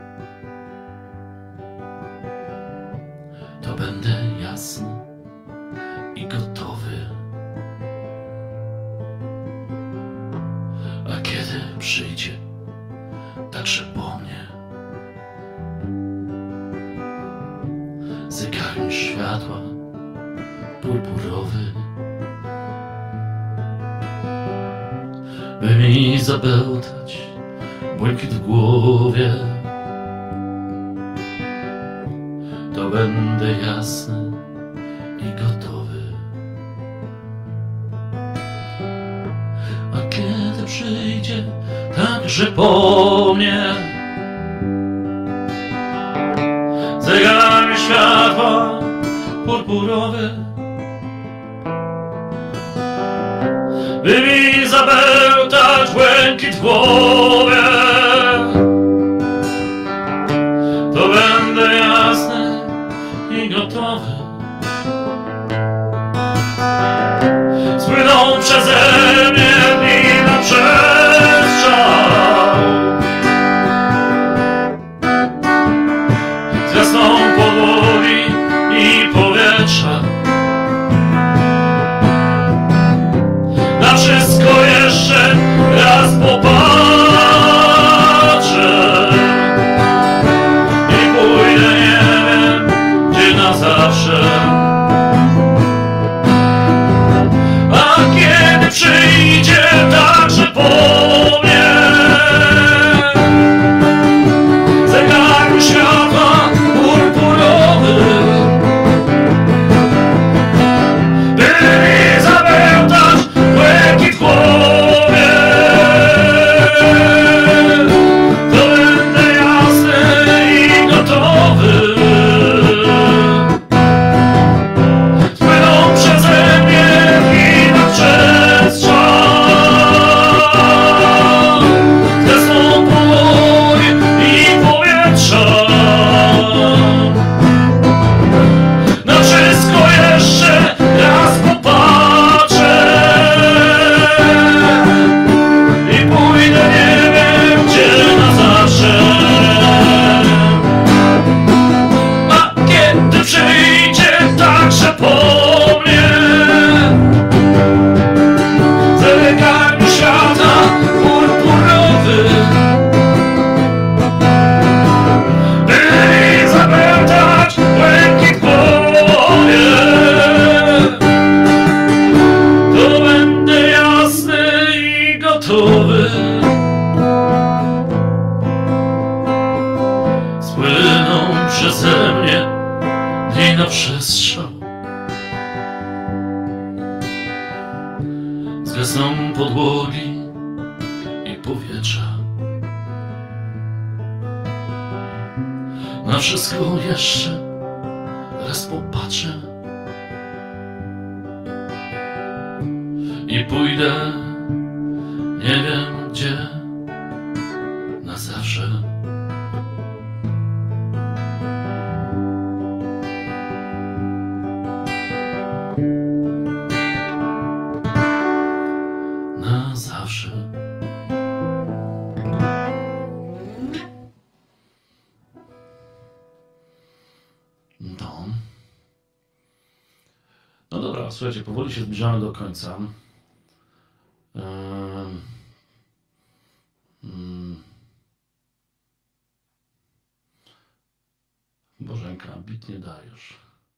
to będę jasny i gotowy. A kiedy przyjdzie także po mnie zegar mi światła purpurowy, by mi zabełtać błękit w głowie, to będę jasny i gotowy. A kiedy przyjdzie także po mnie zegar mi światła purpurowy, by mi zabełtać błękit w głowie, to będę jasny i gotowy. Spłyną przeze mnie dni na przestrzał, zgasną podłogi i powietrza. Na wszystko jeszcze raz popatrzę i pójdę nie wiem gdzie na zawsze. A kiedy przyjdzie także po mnie zegar światła purpurowy, by mi zabełtać błękit w głowie, i na przestrzał. Zgasną podłogi i powietrza. Na wszystko jeszcze raz popatrzę i pójdę nie wiem gdzie na zawsze. Na zawsze. No dobra, słuchajcie, powoli się zbliżamy do końca. Bożenka, bit nie dajesz.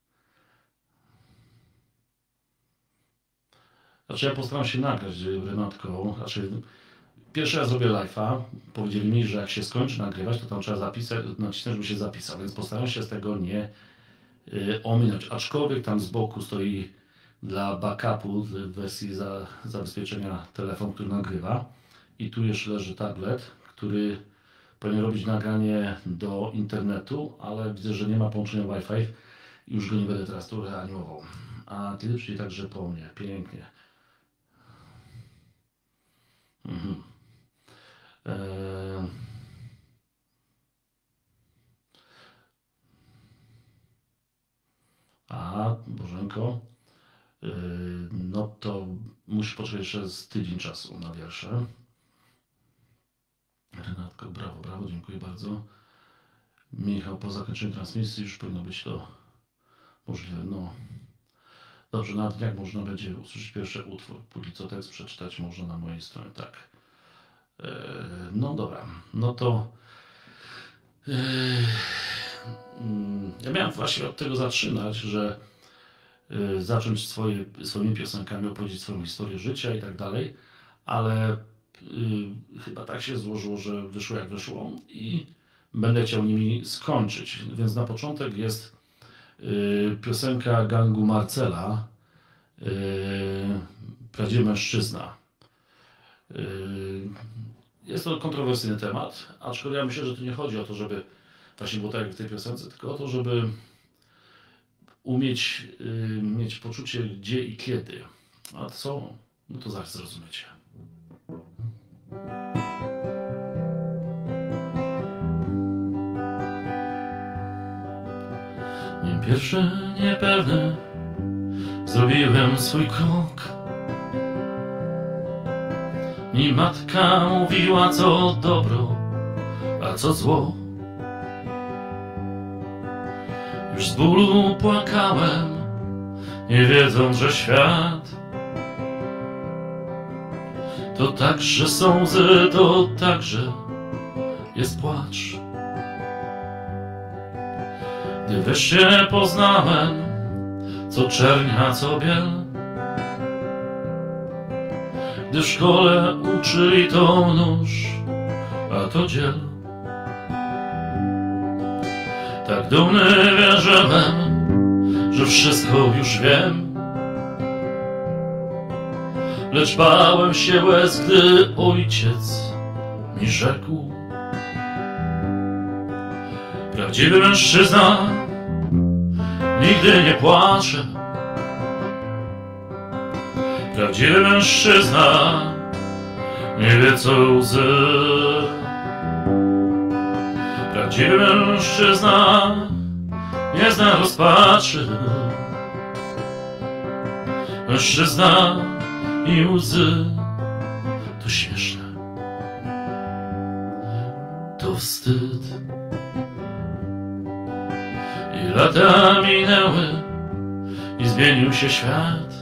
Znaczy ja postaram się nagrać Renatką. Znaczy, pierwszy raz zrobię live'a. Powiedzieli mi, że jak się skończy nagrywać, to tam trzeba zapisać, nacisnąć, żeby się zapisał, więc postaram się z tego nie ominąć. Aczkolwiek tam z boku stoi dla backupu w wersji zabezpieczenia telefon, który nagrywa. I tu jeszcze leży tablet, który powinien robić nagranie do internetu, ale widzę, że nie ma połączenia Wi-Fi. Już go nie będę teraz tu reanimował. A ty, czyli także po mnie. Pięknie. A, Bożenko, no to musisz poczekać jeszcze z tydzień czasu na wiersze. Renatko, brawo, brawo, dziękuję bardzo. Michał, po zakończeniu transmisji już powinno być to możliwe. No dobrze, nawet jak można będzie usłyszeć pierwszy utwór, póki co tekst przeczytać można na mojej stronie, tak. No dobra, no to ja miałem właśnie od tego zaczynać, że zacząć swoimi piosenkami opowiedzieć swoją historię życia i tak dalej, ale chyba tak się złożyło, że wyszło jak wyszło i będę chciał nimi skończyć. Więc na początek jest piosenka gangu Marcela, Prawdziwy mężczyzna. Jest to kontrowersyjny temat, aczkolwiek ja myślę, że tu nie chodzi o to, żeby właśnie było tak jak w tej piosence, tylko o to, żeby umieć mieć poczucie gdzie i kiedy. A co? No to zaraz zrozumiecie. Nie pierwszy, niepewny zrobiłem swój krok. Mi matka mówiła, co dobro, a co zło. Już z bólu płakałem, nie wiedząc, że świat to także są łzy, to także jest płacz. Gdy wreszcie poznałem, co czerń, a co biel, gdy w szkole uczyli to nóż, a to dziel. Tak dumny wierzyłem, że wszystko już wiem, lecz bałem się łez, gdy ojciec mi rzekł: prawdziwy mężczyzna nigdy nie płacze. Prawdziwy mężczyzna nie wie, co łzy. Prawdziwy mężczyzna nie zna rozpaczy. Mężczyzna i łzy to śmieszne, to wstyd. I lata minęły i zmienił się świat.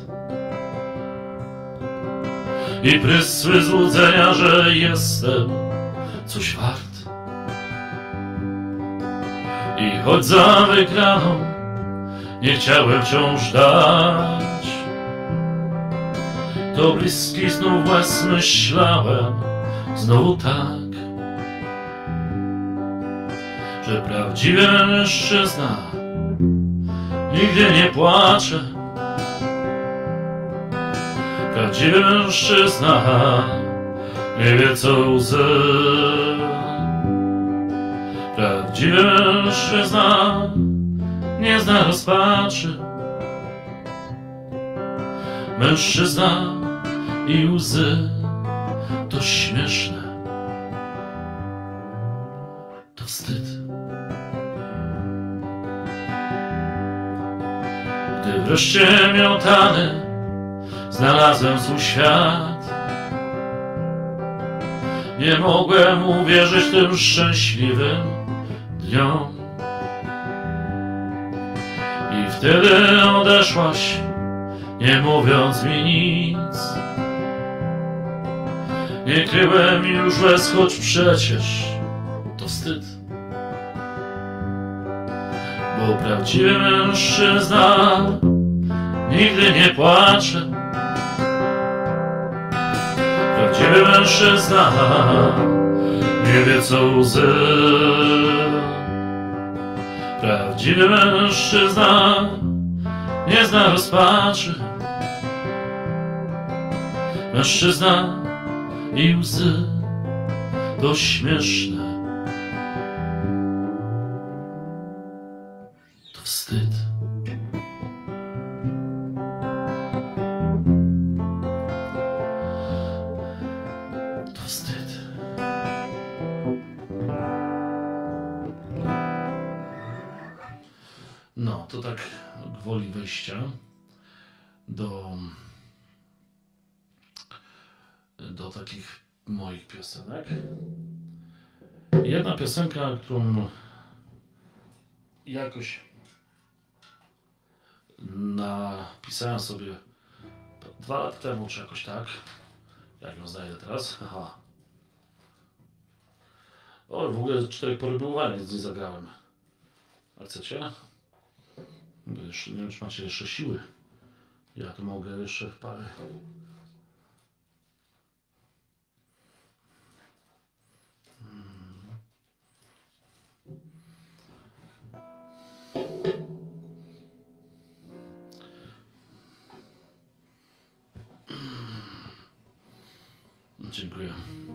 I prysły złudzenia, że jestem coś wart. I choć za wygraną nie chciałem wciąż dać, to bliski znów łez myślałem znowu tak, że prawdziwy mężczyzna nigdy nie płacze. Prawdziwy mężczyzna nie wie co łzy. Prawdziwy mężczyzna nie zna rozpaczy. Mężczyzna i łzy to śmieszne, to wstyd. Gdy wreszcie miotany znalazłem swój świat, nie mogłem uwierzyć tym szczęśliwym dniom. I wtedy odeszłaś, nie mówiąc mi nic. Nie kryłem już łez, choć przecież to wstyd. Bo prawdziwy mężczyzna nigdy nie płacze. Prawdziwy mężczyzna nie wie co łzy. Prawdziwy mężczyzna nie zna rozpaczy. Mężczyzna i łzy to śmieszne, to wstyd. To wstyd. No, to tak gwoli wejścia do takich moich piosenek. Jedna piosenka, którą jakoś napisałem sobie 2 lata temu, czy jakoś tak. Jak ją znajdę teraz? Aha. O, w ogóle 4 pory byłowania nic nie zagrałem. A chcecie? Jeszcze, nie wiem, czy macie jeszcze siły. Ja to mogę jeszcze w parę. Dziękuję.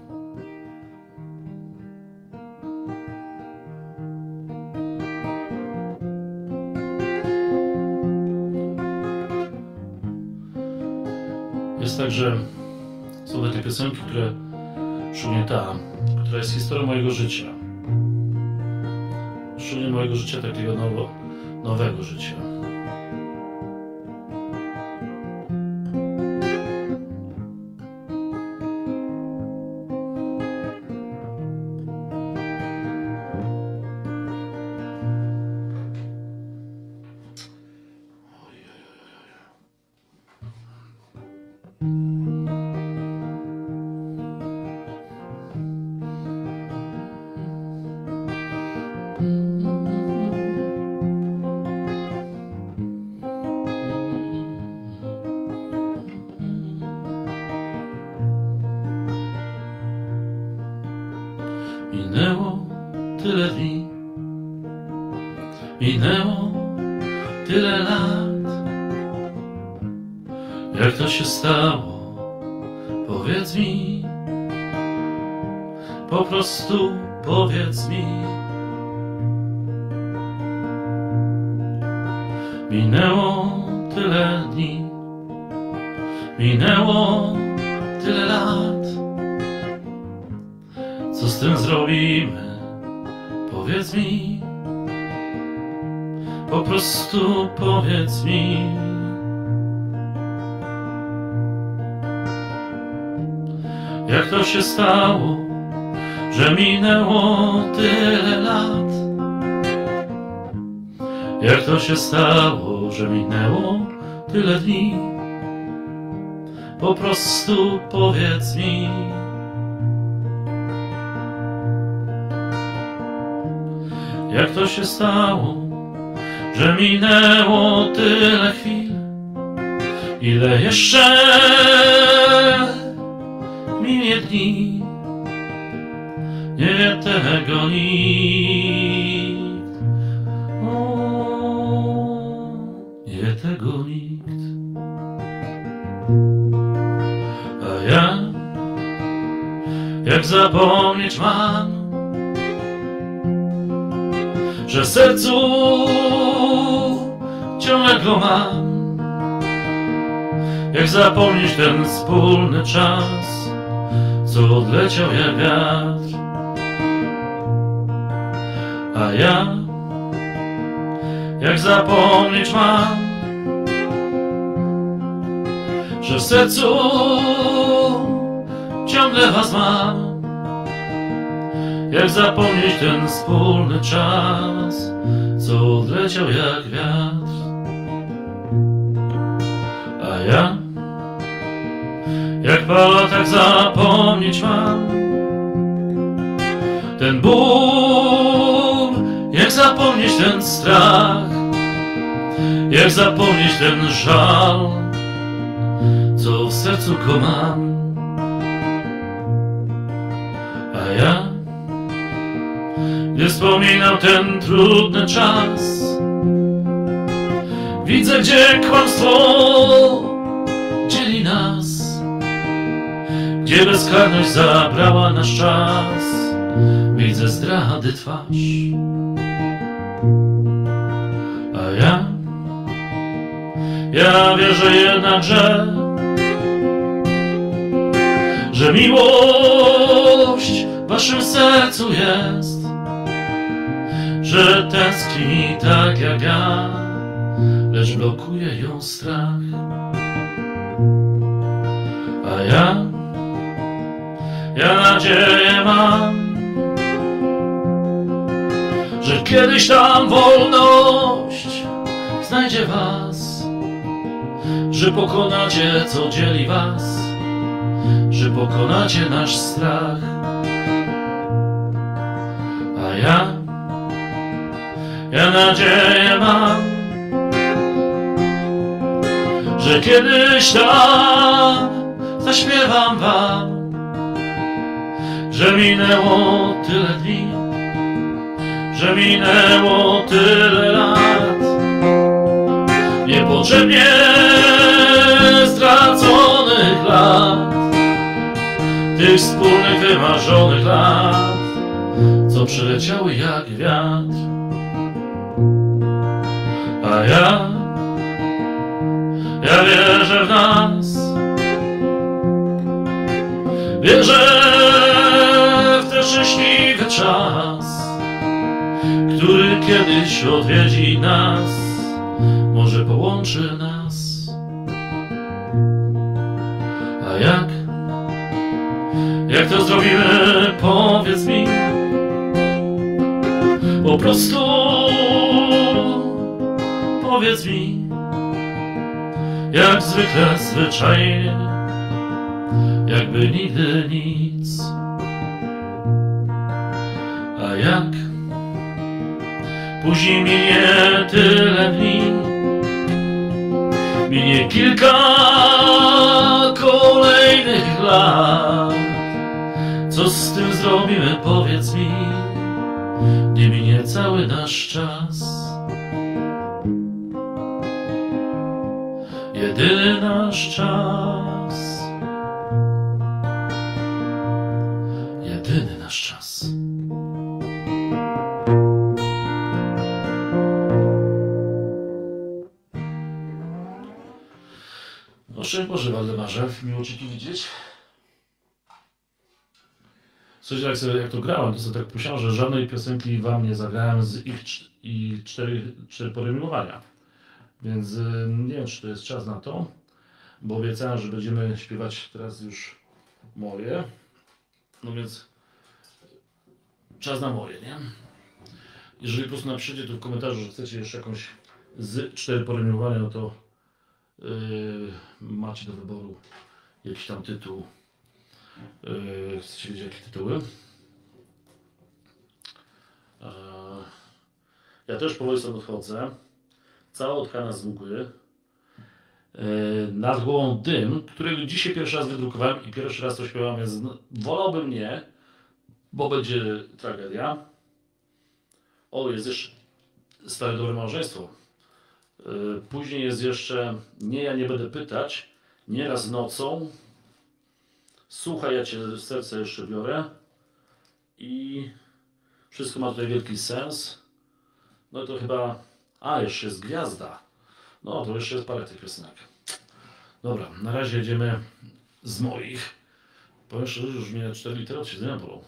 Jest tak, że są takie piosenki, które szczególnie ta, która jest historią mojego życia. Szczególnie mojego życia, takiego nowego życia. Minęło tyle dni, minęło tyle lat. Jak to się stało? Powiedz mi, po prostu powiedz mi. Minęło tyle dni, minęło tyle lat. Co z tym zrobimy? Powiedz mi, po prostu powiedz mi. Jak to się stało, że minęło tyle lat? Jak to się stało, że minęło tyle dni? Po prostu powiedz mi. Jak to się stało, że minęło tyle chwil? Ile jeszcze minie dni? Nie wie tego nikt. Jak zapomnieć mam, że w sercu ciągle go mam. Jak zapomnieć ten wspólny czas, co odleciał jak wiatr. A ja, jak zapomnieć mam, że w sercu ciągle was mam. Jak zapomnieć ten wspólny czas, co odleciał jak wiatr. A ja, jak po latach zapomnieć mam ten ból, jak zapomnieć ten strach, jak zapomnieć ten żal, co w sercu go mam. A ja, gdy wspominam ten trudny czas, widzę, gdzie kłamstwo dzieli nas, gdzie bezkarność zabrała nasz czas. Widzę zdrady twarz. A ja wierzę jednak, że miłość w waszym sercu jest, że tęskni tak jak ja, lecz blokuje ją strach. A ja nadzieję mam, że kiedyś tam wolność znajdzie was, że pokonacie, co dzieli was, że pokonacie nasz strach. A ja nadzieję mam, że kiedyś tam zaśpiewam wam, że minęło tyle dni, że minęło tyle lat, niepotrzebnie straconych lat, tych wspólnych, wymarzonych lat, co przeleciały jak wiatr. A ja wierzę w nas, wierzę w ten szczęśliwy czas, który kiedyś odwiedzi nas, może połączy nas. A jak to zrobimy, powiedz mi, po prostu powiedz mi, jak zwykle, zwyczajnie, jakby nigdy nic. A jak później minie tyle dni, minie kilka kolejnych lat, co z tym zrobimy, powiedz mi, gdy minie cały nasz czas. Jedyny nasz czas, jedyny nasz czas. No szczęść Boże, Waldemarze, miło Cię tu widzieć. Słuchajcie, jak to grałem, to sobie tak pomyślałem, że żadnej piosenki wam nie zagrałem z ich cztery porymiowania. Więc nie wiem, czy to jest czas na to, bo obiecałem, że będziemy śpiewać teraz już moje. No więc czas na moje, nie? Jeżeli po prostu napiszecie tu w komentarzu, że chcecie jeszcze jakąś z 4 porymiowania, no to macie do wyboru jakiś tam tytuł. Chcecie wiedzieć, jakie tytuły? Ja też powoli sobie odchodzę. Cała odchana z mgły. Nad głową dym, którego dzisiaj pierwszy raz wydrukowałem i pierwszy raz to śpiewam, więc wolałbym nie, bo będzie tragedia. O, jest jeszcze Stare Dobre Małżeństwo. Później jest jeszcze Nie, ja nie będę pytać, Nieraz nocą, Słuchaj, ja cię z serca jeszcze biorę i wszystko ma tutaj wielki sens. No to chyba... A, jeszcze jest gwiazda. No, to jeszcze jest parę tych piosenek. Dobra, na razie jedziemy z moich. Powiem szczerze, że już mnie 4 litery od siedzenia bolą.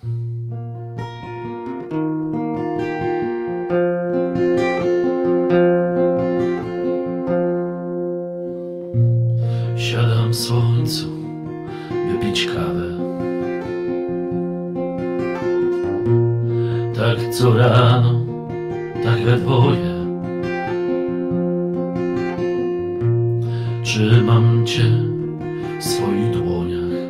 Siadam w słońcu, wypić kawę. Tak co rano, tak we dwoje. Trzymam cię w swoich dłoniach.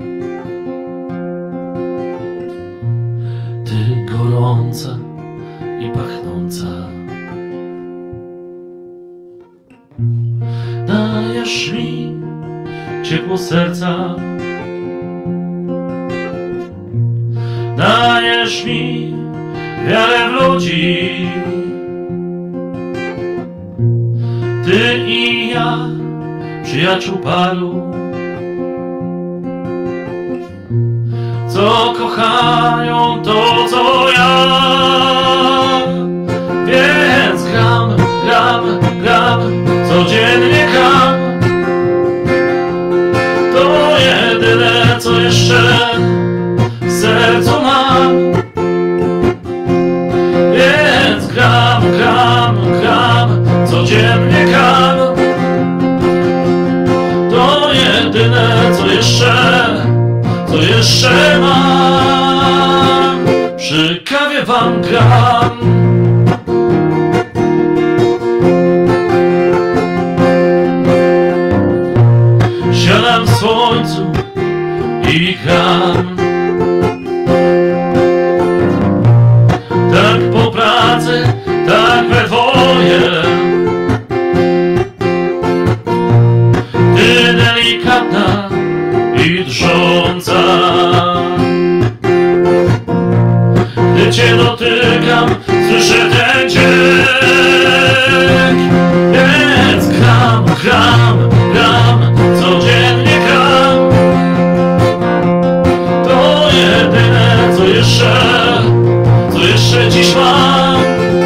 Ty gorąca i pachnąca. Dajesz mi ciepło serca. Dajesz mi wiarę w ludzi. Ty i ja, przyjaciół paru, co kochają to, co ja. Więc gram, gram, gram, codziennie gram. To jedyne, co jeszcze w sercu mam. Więc gram, gram, gram, codziennie gram. To jedyne, co jeszcze mam. Przy kawie wam gram. Siadam w słońcu i gram. Tak po pracy, tak we dwoje. Ty delikatna i drżąca. Gdy cię dotykam, słyszę ten dźwięk. Więc gram, gram, gram, codziennie gram. To jedyne, co jeszcze dziś mam.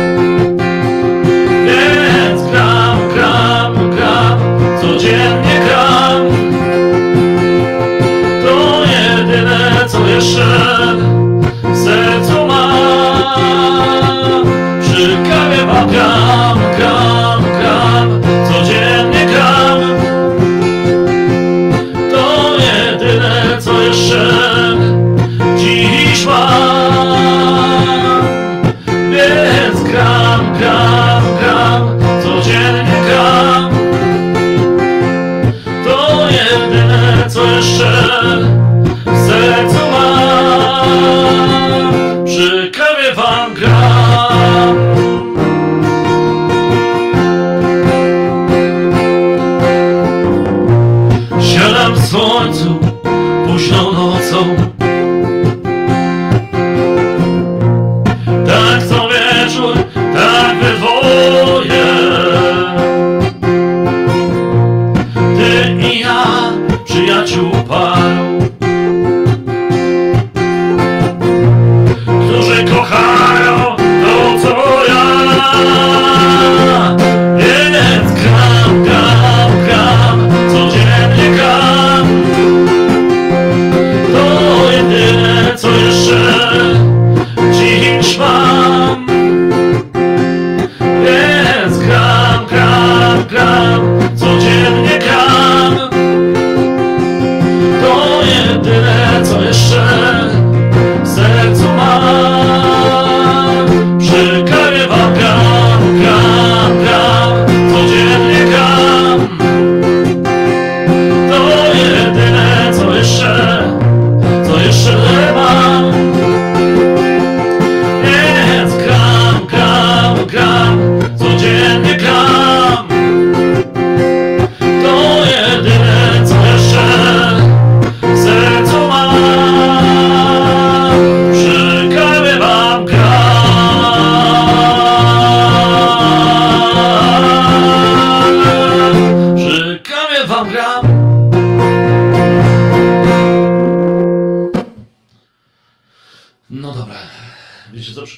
Więc gram, gram, gram, codziennie gram. To jedyne, co jeszcze w sercu mam. Przy kawie wam gram.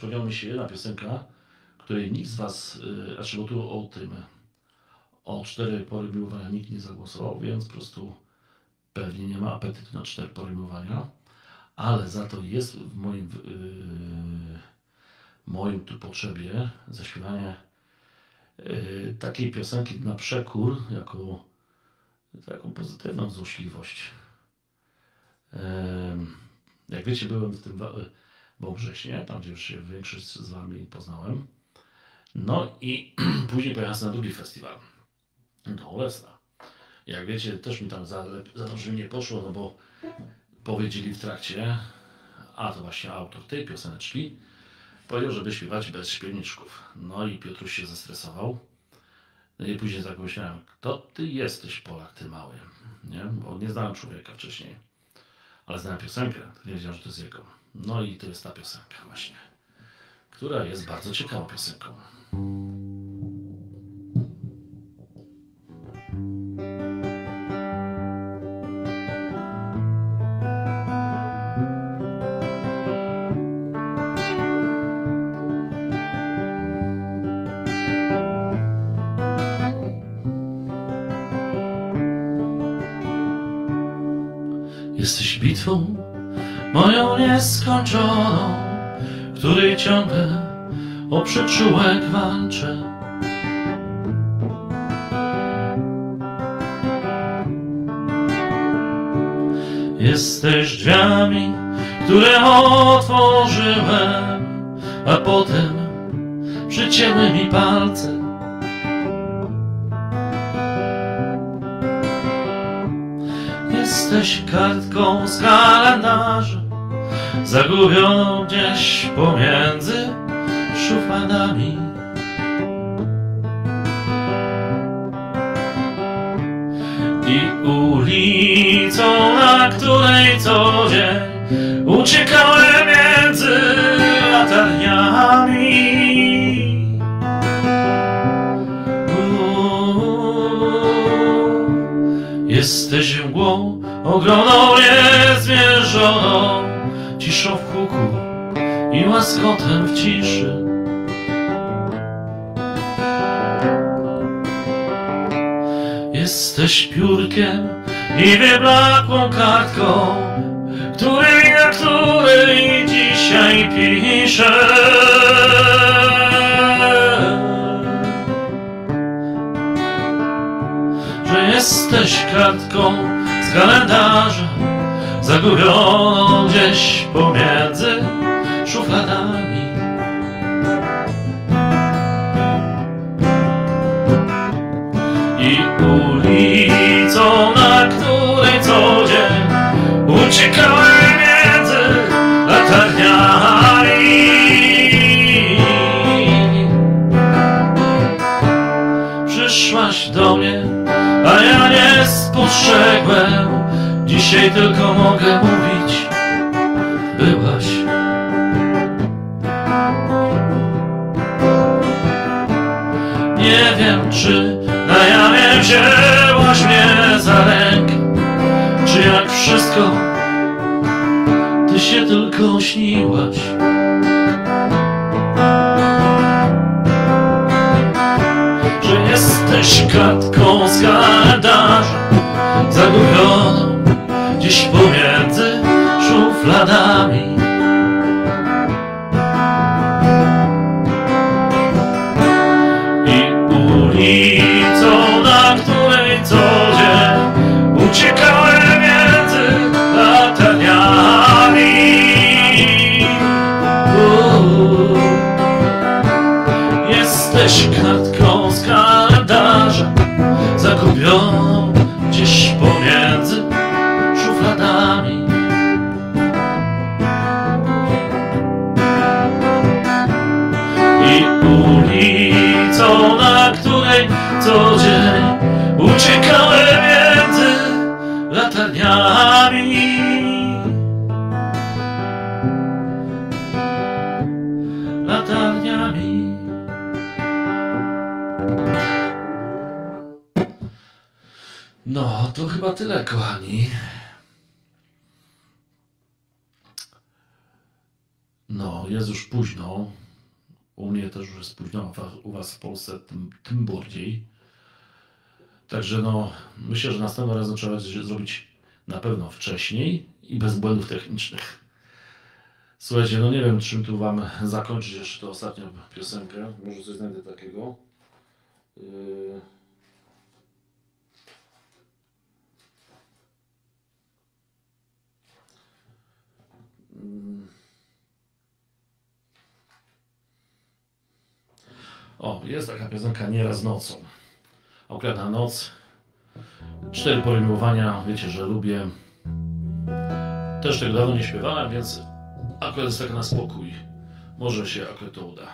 przypomniała mi się jedna piosenka, której nikt z Was, znaczy bo tu o 4 pory miłowania nikt nie zagłosował, więc po prostu pewnie nie ma apetytu na 4 pory miłowania, ale za to jest w moim tu potrzebie zaśpiewanie takiej piosenki na przekór, jako taką pozytywną złośliwość. Jak wiecie, byłem w tym Wałbrzyśnie, tam gdzie już się większość z Wami poznałem. No i później pojechałem na drugi festiwal, do Olesna. Jak wiecie, też mi tam za dobrze nie poszło, no bo powiedzieli w trakcie, a to właśnie autor tej pioseneczki, powiedział, żeby śpiewać bez śpiewniczków. No i Piotruś się zestresował. No i później tak myślałem, kto ty jesteś, Polak, ty mały, nie? Bo nie znałem człowieka wcześniej, ale znałem piosenkę, nie wiedziałem, że to jest jego. No i to jest ta piosenka właśnie, która jest bardzo ciekawą piosenką. Jesteś bitwą moją nieskończoną, której ciągle o przyczółek walczę. Jesteś drzwiami, które otworzyłem, a potem przycięły mi palce. Jesteś kartką z kalendarza, zagubioną gdzieś pomiędzy szufladami. I ulicą, na której co dzień uciekałem między latarniami. Jesteś mgłą ogromną, niezmierzoną, ciszą w huku i łaskotem w ciszy. Jesteś piórkiem i wyblakłą kartką, na której dzisiaj piszę. Że jesteś kartką z kalendarza, zagubioną gdzieś pomiędzy szufladami. I ulicą, na której co dzień uciekałem między latarniami. Przyszłaś do mnie, a ja nie spostrzegłem. Dzisiaj tylko mogę mówić, byłaś. Nie wiem, czy na jawie wzięłaś mnie za rękę, czy jak wszystko ty się tylko śniłaś. Że jesteś kartką z kalendarza, zagubioną gdzieś pomiędzy szufladami. Ulicą, na której co dzień uciekałem między latarniami. Jesteś kartką z kalendarza, zagubioną gdzieś pomiędzy szufladami. I ulicą, na której co dzień uciekałem między latarniami. Latarniami. No, to chyba tyle, kochani. No, jest już późno. U mnie też już jest późno, u Was w Polsce tym bardziej. Także no, myślę, że następnym razem trzeba zrobić na pewno wcześniej i bez błędów technicznych. Słuchajcie, no nie wiem, czym tu Wam zakończyć jeszcze tę ostatnią piosenkę. Może coś znajdę takiego. O, jest taka piosenka Nieraz nocą. Akurat na noc. 4 porymowania, wiecie, że lubię. Też tego dawno nie śpiewałem, więc akurat jest taka na spokój. Może się akurat to uda.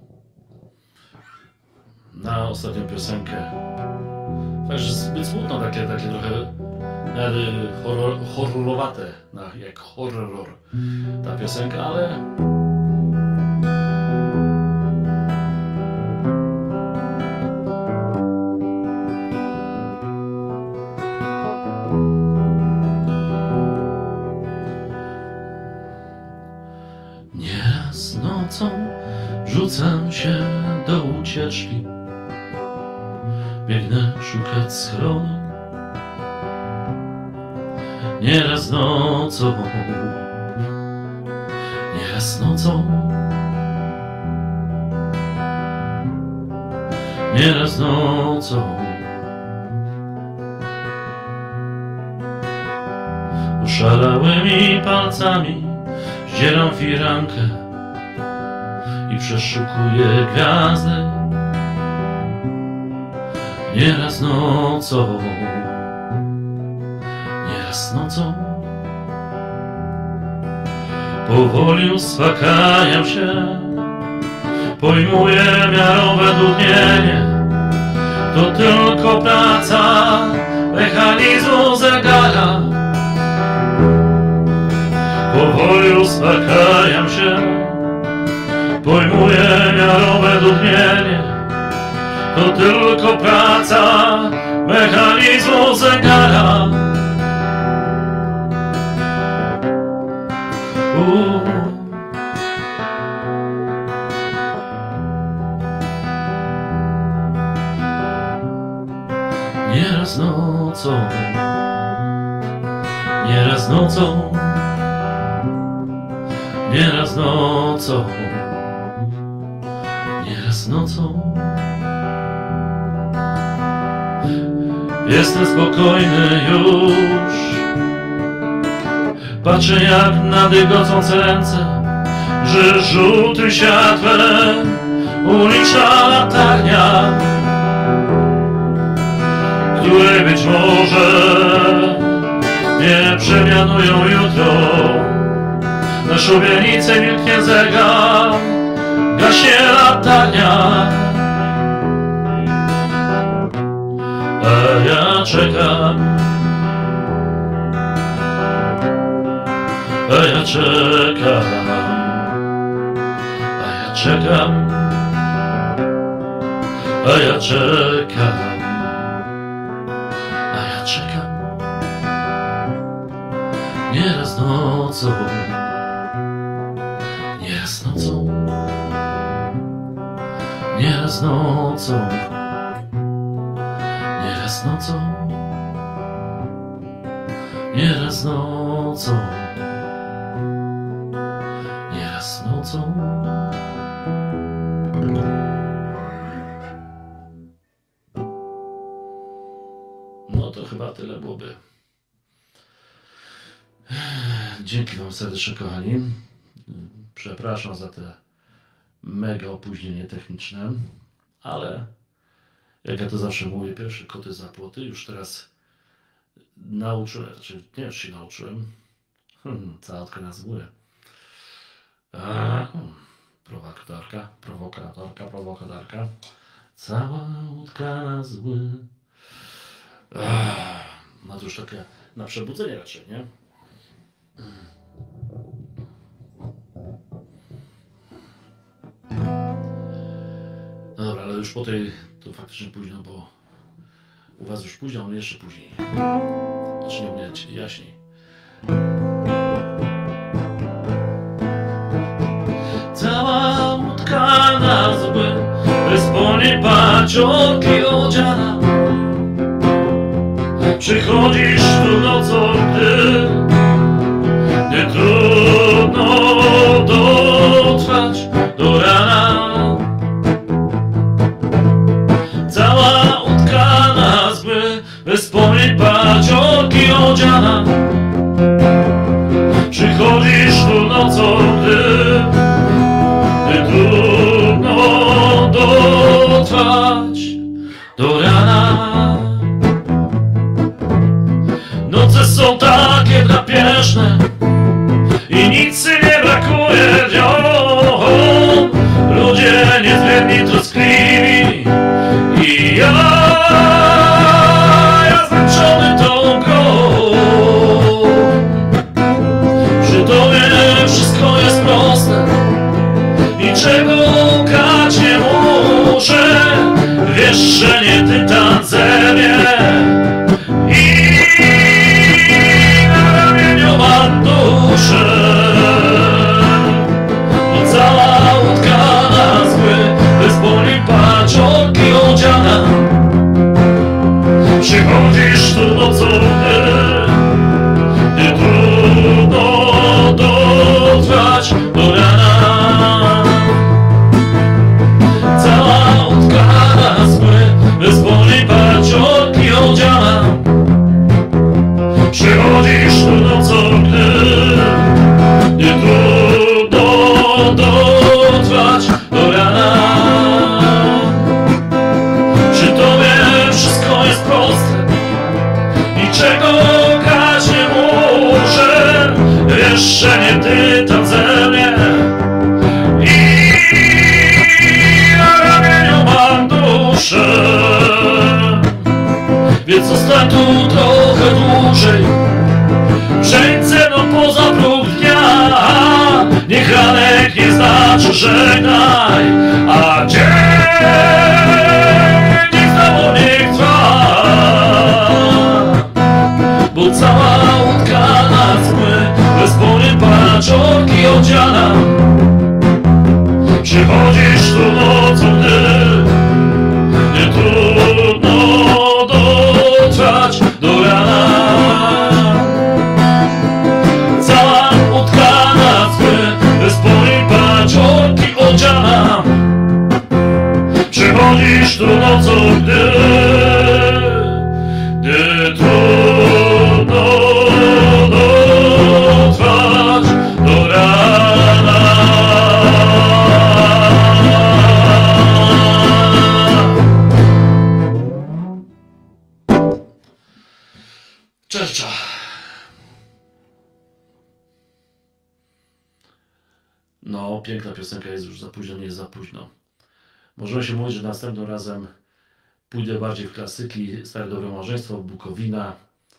Na ostatnią piosenkę. Także zbyt smutno, takie trochę horrorowate, jak horror ta piosenka, ale nieraz nocą rzucam się do ucieczki, biegnę szukać schronu. Nieraz nocą, nieraz nocą, nieraz nocą. Oszalałymi palcami zdzieram firankę i przeszukuję gwiazdy. Nieraz nocą, nieraz nocą. Powoli uspokajam się, pojmuję miarowe dudnienie. To tylko praca mechanizmu zegara. Powoli uspokajam się, pojmuję miarowe dudnienie. To tylko praca mechanizmu zegara. Nieraz nocą, nieraz nocą, nieraz nocą, nieraz nocą. Jestem spokojny już, patrzę jak nadygocące ręce, że żółtym światłem uliczna latarnia, której być może nie przemianują jutro. Na szubienicy milknie zegar, gaśnie latarnia, a ja czekam, a ja czekam, a ja czekam, a ja czekam, a ja czekam. Nieraz nocą, nieraz nocą, nieraz nocą, nieraz nocą, nieraz nocą, nieraz nocą. No to chyba tyle byłoby. Dzięki Wam serdecznie, kochani. Przepraszam za te mega opóźnienie techniczne, ale jak ja to zawsze mówię, pierwsze koty za płoty. Już teraz nauczyłem, znaczy nie wiem, czy się nauczyłem. Całotkę na z góry. Prowokatorka. Cała łódka na zły. No to już takie na przebudzenie raczej, nie? No dobra, ale już po tej to faktycznie późno, bo u Was już późno, a u mnie jeszcze później. Znaczy nie u mnie jaśniej. paciorki odziana. Przychodzisz tu nocą, gdy trudno dotrwać do rana. Cała utkana z mgły, bez wspomnień paciorki odziana. Przychodzisz tu nocą, gdy trudno dotrwać do rana. Noce są takie drapieżne i nic nie brakuje dniom. Ludzie niezmierni, troskliwi i ja zmęczony tą grą. Przy tobie wszystko jest proste, niczego łukać nie muszę. Wiesz, że nie ty tam ze mnie i na ramieniu mam duszę. I cała utkana z mgły, bez boli paciorki odziana. Przychodzisz tu nocą, gdy trudno dotrwać do rana. Cała utkana z mgły, bez boli paciorki odziana. Przychodzisz tu nocą, gdy trudno dotrwać do rana. Przy tobie wszystko jest proste, niczego łukać nie muszę. Wiesz, że nie ty tam ze mnie i na ramieniu mam duszę. Więc zostań tu trochę dłużej, przejdź ze mną poza próg dnia. Niech ranek nie znaczy żegnaj, a dzień niech znowu niech trwa. Bo cała utkana z mgły, bez boli paciorki odziana. Przychodzisz tu nocą, gdy trudno dotrwać do rana. Cała utkana z mgły, bez boli paciorki odziana. Przychodzisz tu nocą, gdy trudno dotrwać do rana. Czercza. No, piękna piosenka, jest już za późno, nie jest za późno. Możemy się mówić, że następnym razem pójdę bardziej w klasyki, Stare Dobre Małżeństwo, Bukowina,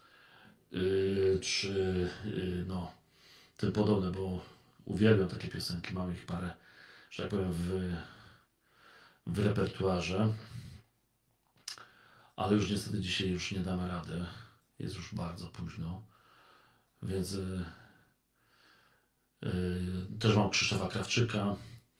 czy no, tym podobne, bo uwielbiam takie piosenki, mam ich parę, że tak powiem, w repertuarze. Ale już niestety dzisiaj już nie damy rady, jest już bardzo późno, więc też mam Krzysztofa Krawczyka,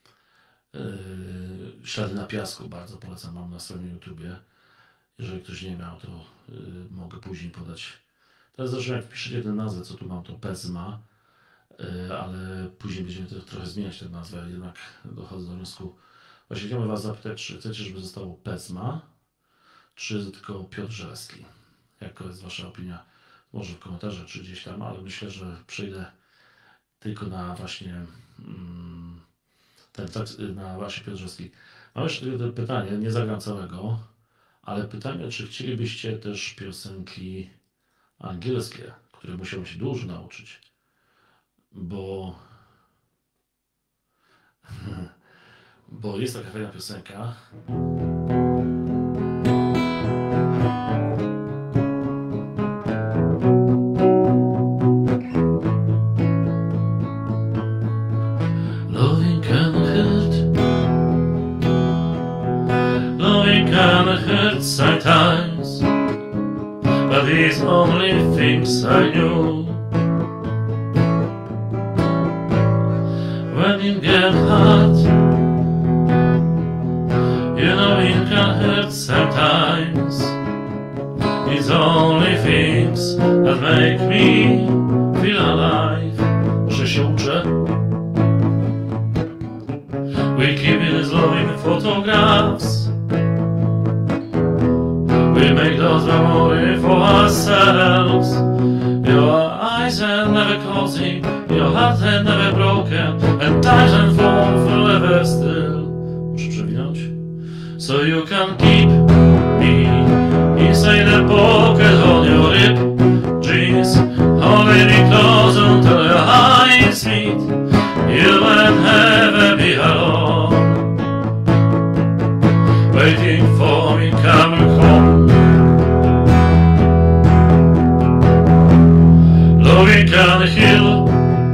Ślady na piasku, bardzo polecam, mam na stronie YouTubie. Jeżeli ktoś nie miał, to mogę później podać. Teraz zresztą jak wpiszecie tę nazwę, co tu mam, to Pezma, ale później będziemy trochę zmieniać tę nazwę, jednak dochodzę do wniosku. Właśnie chciałbym was zapytać, czy chcecie, żeby zostało Pezma, czy tylko Piotr Żelewski? Jaka jest wasza opinia? Może w komentarzach, czy gdzieś tam, ale myślę, że przejdę tylko na właśnie na właśnie Piotr Żelewski. Mam jeszcze pytanie, nie zagram całego, ale pytanie, czy chcielibyście też piosenki angielskie, które musiałem się dużo nauczyć, bo jest taka fajna piosenka. Loving can hurt, loving can hurt sometimes, but these only things I knew. When it gets hard, you know it can hurt only things that make me feel alive. Że się uczę. We keep it as loving photographs. We make those memories for ourselves. Your eyes had never closing, your heart had never broken, and times and fall forever still. Muszę przewinąć. So you can keep me inside the pocket on your rib jeans, holding me close until your eyes meet. You will never be alone, waiting for me coming home. Loving can heal,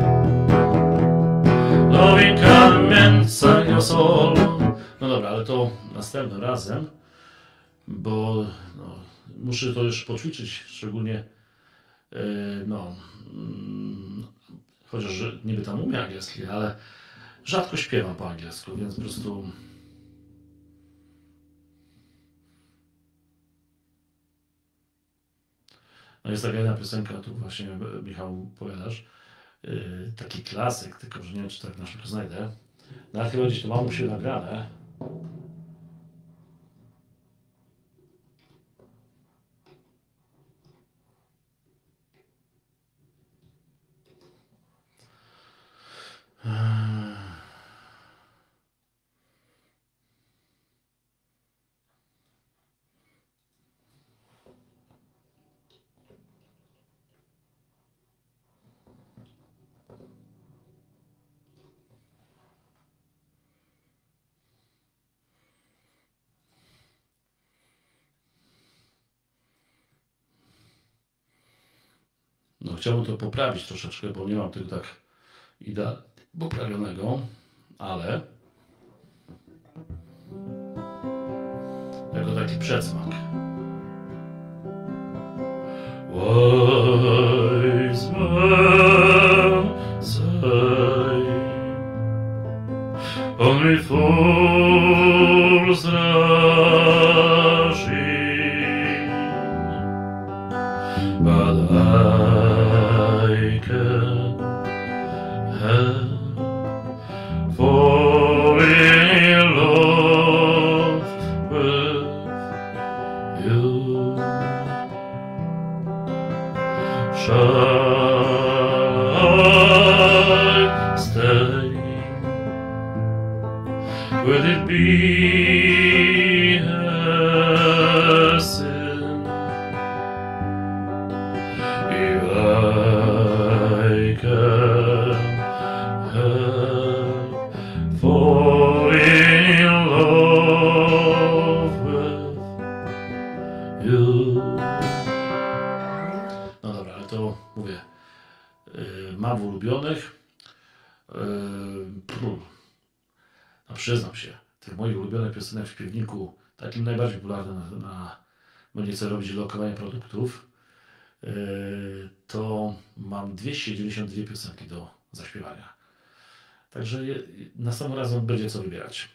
loving can mend your soul. No dobra, ale to następnym razem, bo no, muszę to już poćwiczyć, szczególnie chociaż że niby tam umiem angielski, ale rzadko śpiewam po angielsku, więc po prostu no jest taka jedna piosenka, tu właśnie Michał powiadasz, taki klasyk, tylko że nie wiem, czy tak na szybko znajdę. No ale chyba gdzieś to mam u siebie nagrane. No, chciałbym to poprawić troszeczkę, bo nie mam tego tak idealnie poprawionego, ale jako taki przedsmak. Wise men say only fools rush in, but I can help falling in love with you. Shall I stay? Will it be a sin if I can help falling in love with you? No dobra, ale to mówię, mam w ulubionych. No przyznam się, tych moich ulubionych piosenek w śpiewniku, takim najbardziej popularnym bo nie chcę robić lokowania produktów, to mam 292 piosenki do zaśpiewania. Także na sam razem będzie co wybierać.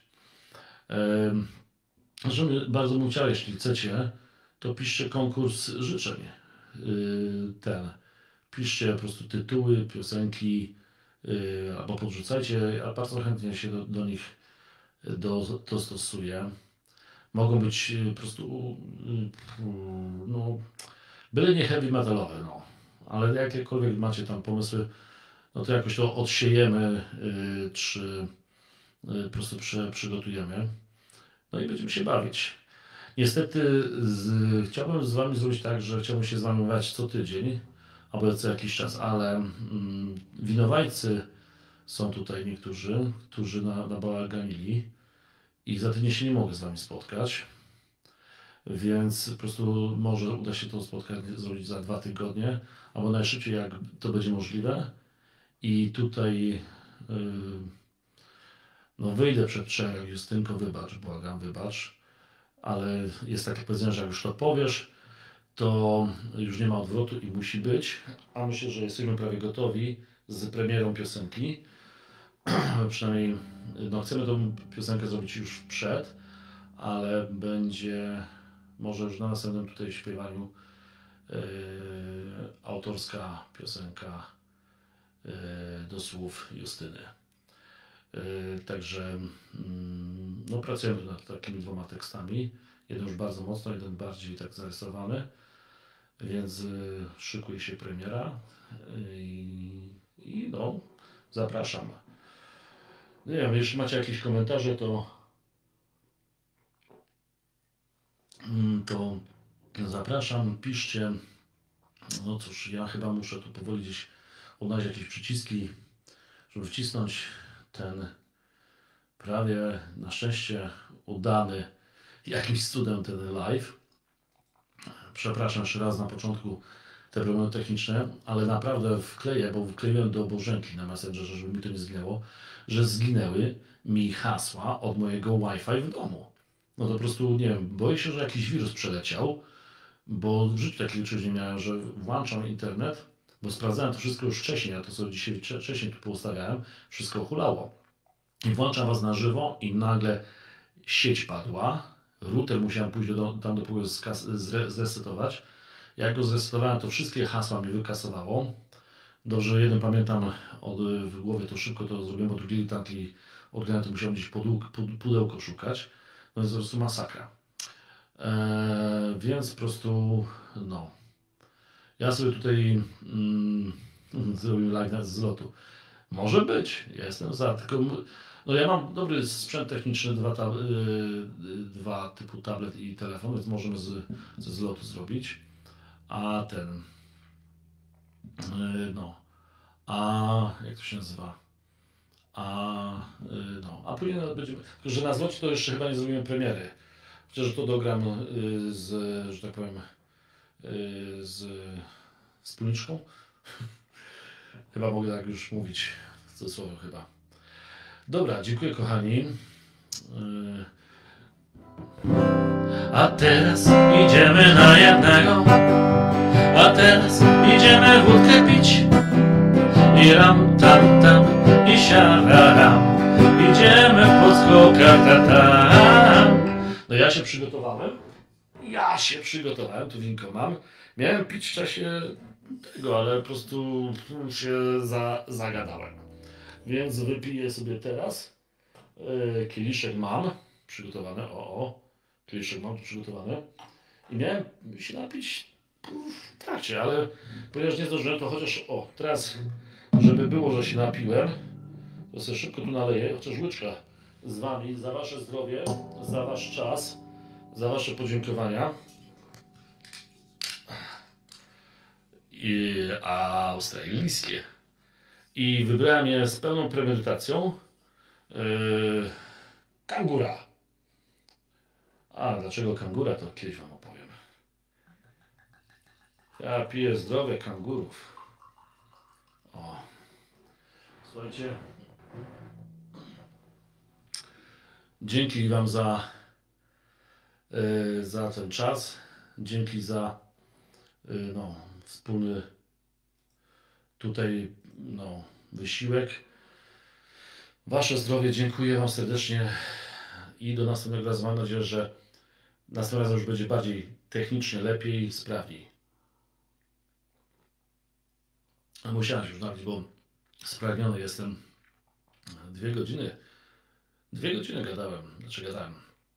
Bardzo bym chciał, jeśli chcecie, to piszcie konkurs życzeń. Piszcie po prostu tytuły, piosenki, albo podrzucajcie, ja bardzo chętnie się do nich dostosuję. Mogą być po prostu no, byle nie heavy metalowe, no. Ale jakiekolwiek macie tam pomysły, no to jakoś to odsiejemy, czy po prostu przygotujemy. No i będziemy się bawić. Niestety chciałbym z Wami zrobić tak, że chciałbym się z Wami umawiać co tydzień, albo co jakiś czas, ale winowajcy są tutaj niektórzy, którzy nabałaganili i za tydzień się nie mogę z Wami spotkać, więc po prostu może uda się to spotkanie zrobić za 2 tygodnie, albo najszybciej jak to będzie możliwe i tutaj no wyjdę przed Trzech, Justynko, wybacz, błagam, wybacz, ale jest takie powiedzenie, że jak już to powiesz, to już nie ma odwrotu i musi być, a myślę, że jesteśmy prawie gotowi z premierą piosenki. Przynajmniej no, chcemy tą piosenkę zrobić już przed, ale będzie może już na następnym tutaj śpiewaniu autorska piosenka do słów Justyny. Także no, pracujemy nad takimi 2 tekstami. Jeden już bardzo mocno, jeden bardziej tak zarysowany. Więc szykuje się premiera i no, zapraszam. Nie wiem, jeśli macie jakieś komentarze, to zapraszam, piszcie. No cóż, ja chyba muszę tu powoli gdzieś odnaleźć jakieś przyciski, żeby wcisnąć ten prawie na szczęście udany jakimś cudem ten live. Przepraszam jeszcze raz na początku te problemy techniczne, ale naprawdę wkleję, bo wkleiłem do Bożenki na Messengerze, żeby mi to nie zginęło, że zginęły mi hasła od mojego Wi-Fi w domu. No to po prostu, nie wiem, boję się, że jakiś wirus przeleciał, bo w życiu takiego czegoś nie miałem, że włączam internet, bo sprawdzałem to wszystko już wcześniej, ja to co dzisiaj wcześniej tu poustawiałem, wszystko hulało. I włączam was na żywo i nagle sieć padła, router musiałem pójść tam do pokoju zresetować. Jak go zresetowałem, to wszystkie hasła mi wykasowało. Dobrze, jeden pamiętam w głowie, to szybko to zrobiłem, bo drugi taki organ to musiałem gdzieś pudełko szukać. No jest po prostu masakra. Więc po prostu, no. Ja sobie tutaj zrobię live z lotu. Może być, ja jestem za, tylko no ja mam dobry sprzęt techniczny, dwa typu tablet i telefon, więc możemy z lotu zrobić. A ten, no, a jak to się nazywa? No, a później będziemy, tylko że na zlocie to jeszcze chyba nie zrobimy premiery. Chociaż to dogram że tak powiem, z wspólniczką. Chyba mogę tak już mówić w cudzysłowie chyba. Dobra, dziękuję kochani. A teraz idziemy na jednego, a teraz idziemy wódkę pić. I ram tam tam i siararam, idziemy w podskokach tam. No ja się przygotowałem, tu winko mam. Miałem pić w czasie tego, ale po prostu się zagadałem. Więc wypiję sobie teraz. Kieliszek mam przygotowany, kieliszek mam przygotowany. I miałem się napić w trakcie, ale ponieważ nie zdążyłem, to chociaż, teraz, żeby było, że się napiłem, to sobie szybko tu naleję, chociaż łyczka z wami, za wasze zdrowie, za wasz czas, za wasze podziękowania. Australijskie. I wybrałem je z pełną premedytacją. Kangura. A dlaczego kangura, to kiedyś wam opowiem. Ja piję zdrowe kangurów. Słuchajcie. Dzięki wam za ten czas. Dzięki za wspólny tutaj wysiłek. Wasze zdrowie, dziękuję wam serdecznie i do następnego razu. Mam nadzieję, że następnym razem już będzie bardziej technicznie, lepiej, sprawniej. Musiałem się już napić, bo spragniony jestem. 2 godziny. 2 godziny gadałem. Gadałem.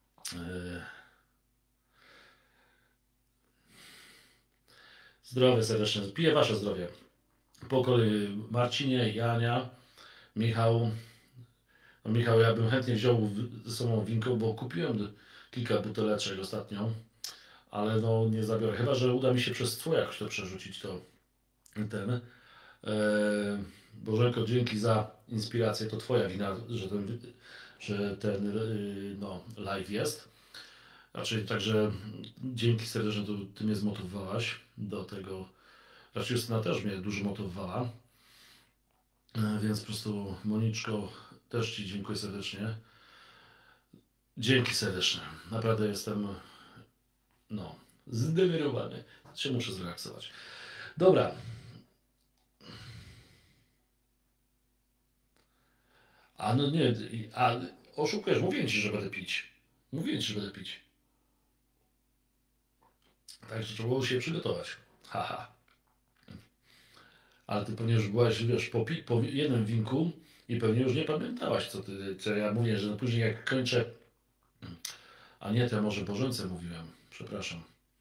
Zdrowie serdecznie. Piję wasze zdrowie. Po kolei Marcinie, Jania, Michał. Michał, ja bym chętnie wziął ze sobą winko, bo kupiłem kilka buteleczek ostatnio, ale nie zabiorę. Chyba że uda mi się przez twoje jakoś to przerzucić, to ten. Bożenko, dzięki za inspirację. To twoja wina, że ten live jest. Także dzięki serdecznie, to ty mnie zmotywowałaś do tego. Raczej Justyna też mnie dużo motywowała. Więc po prostu Moniczko, też ci dziękuję serdecznie. Dzięki serdecznie. Naprawdę jestem zdenerwowany. Się muszę zrelaksować. Dobra. Oszukujesz, mówię ci, że będę pić. Mówię ci, że będę pić. Także trzeba było się przygotować. Haha. Ale ty pewnie już byłaś, wiesz, po jednym winku i pewnie już nie pamiętałaś, co ja mówię, że później jak kończę... A nie, to ja może Bożence mówiłem. Przepraszam.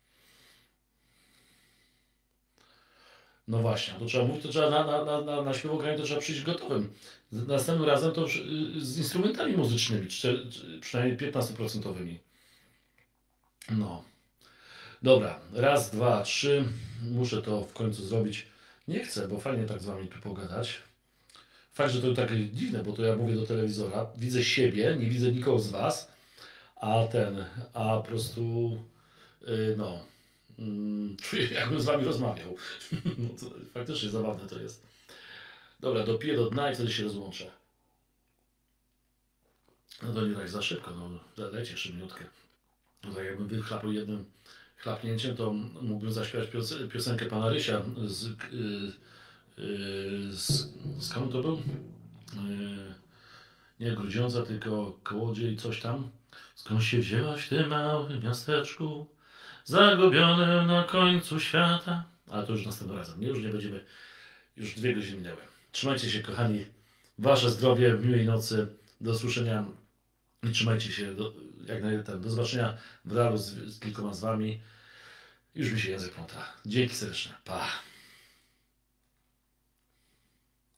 No właśnie, to trzeba mówić, to trzeba na śpiewokanie to trzeba przyjść gotowym. Następnym razem to już z instrumentami muzycznymi, przynajmniej 15%. No. Dobra, raz, dwa, trzy. Muszę to w końcu zrobić. Nie chcę, bo fajnie tak z wami tu pogadać. Fakt, że to takie dziwne, bo to ja mówię do telewizora, widzę siebie, nie widzę nikogo z was, a po prostu, no, czuję, jakbym z wami rozmawiał. No to faktycznie zabawne to jest. Dobra, dopiję do dna i wtedy się rozłączę. No to nie tak za szybko, no dajcie jeszcze minutkę. No tak jakbym wychlapał jednym chlapnięciem, to mógłbym zaśpiewać piosenkę pana Rysia skąd to był? Nie Grudziądza, tylko Kołodziej, coś tam. Skąd się wzięłaś w tym małym miasteczku, zagubionym na końcu świata? Ale to już następnym razem. Nie, już nie będziemy. Już 2 godziny minęły. Trzymajcie się, kochani. Wasze zdrowie, miłej nocy. Do usłyszenia. I trzymajcie się. Do zobaczenia w realu z kilkoma z wami. Już mi się język pląta. Dzięki serdeczne. Pa.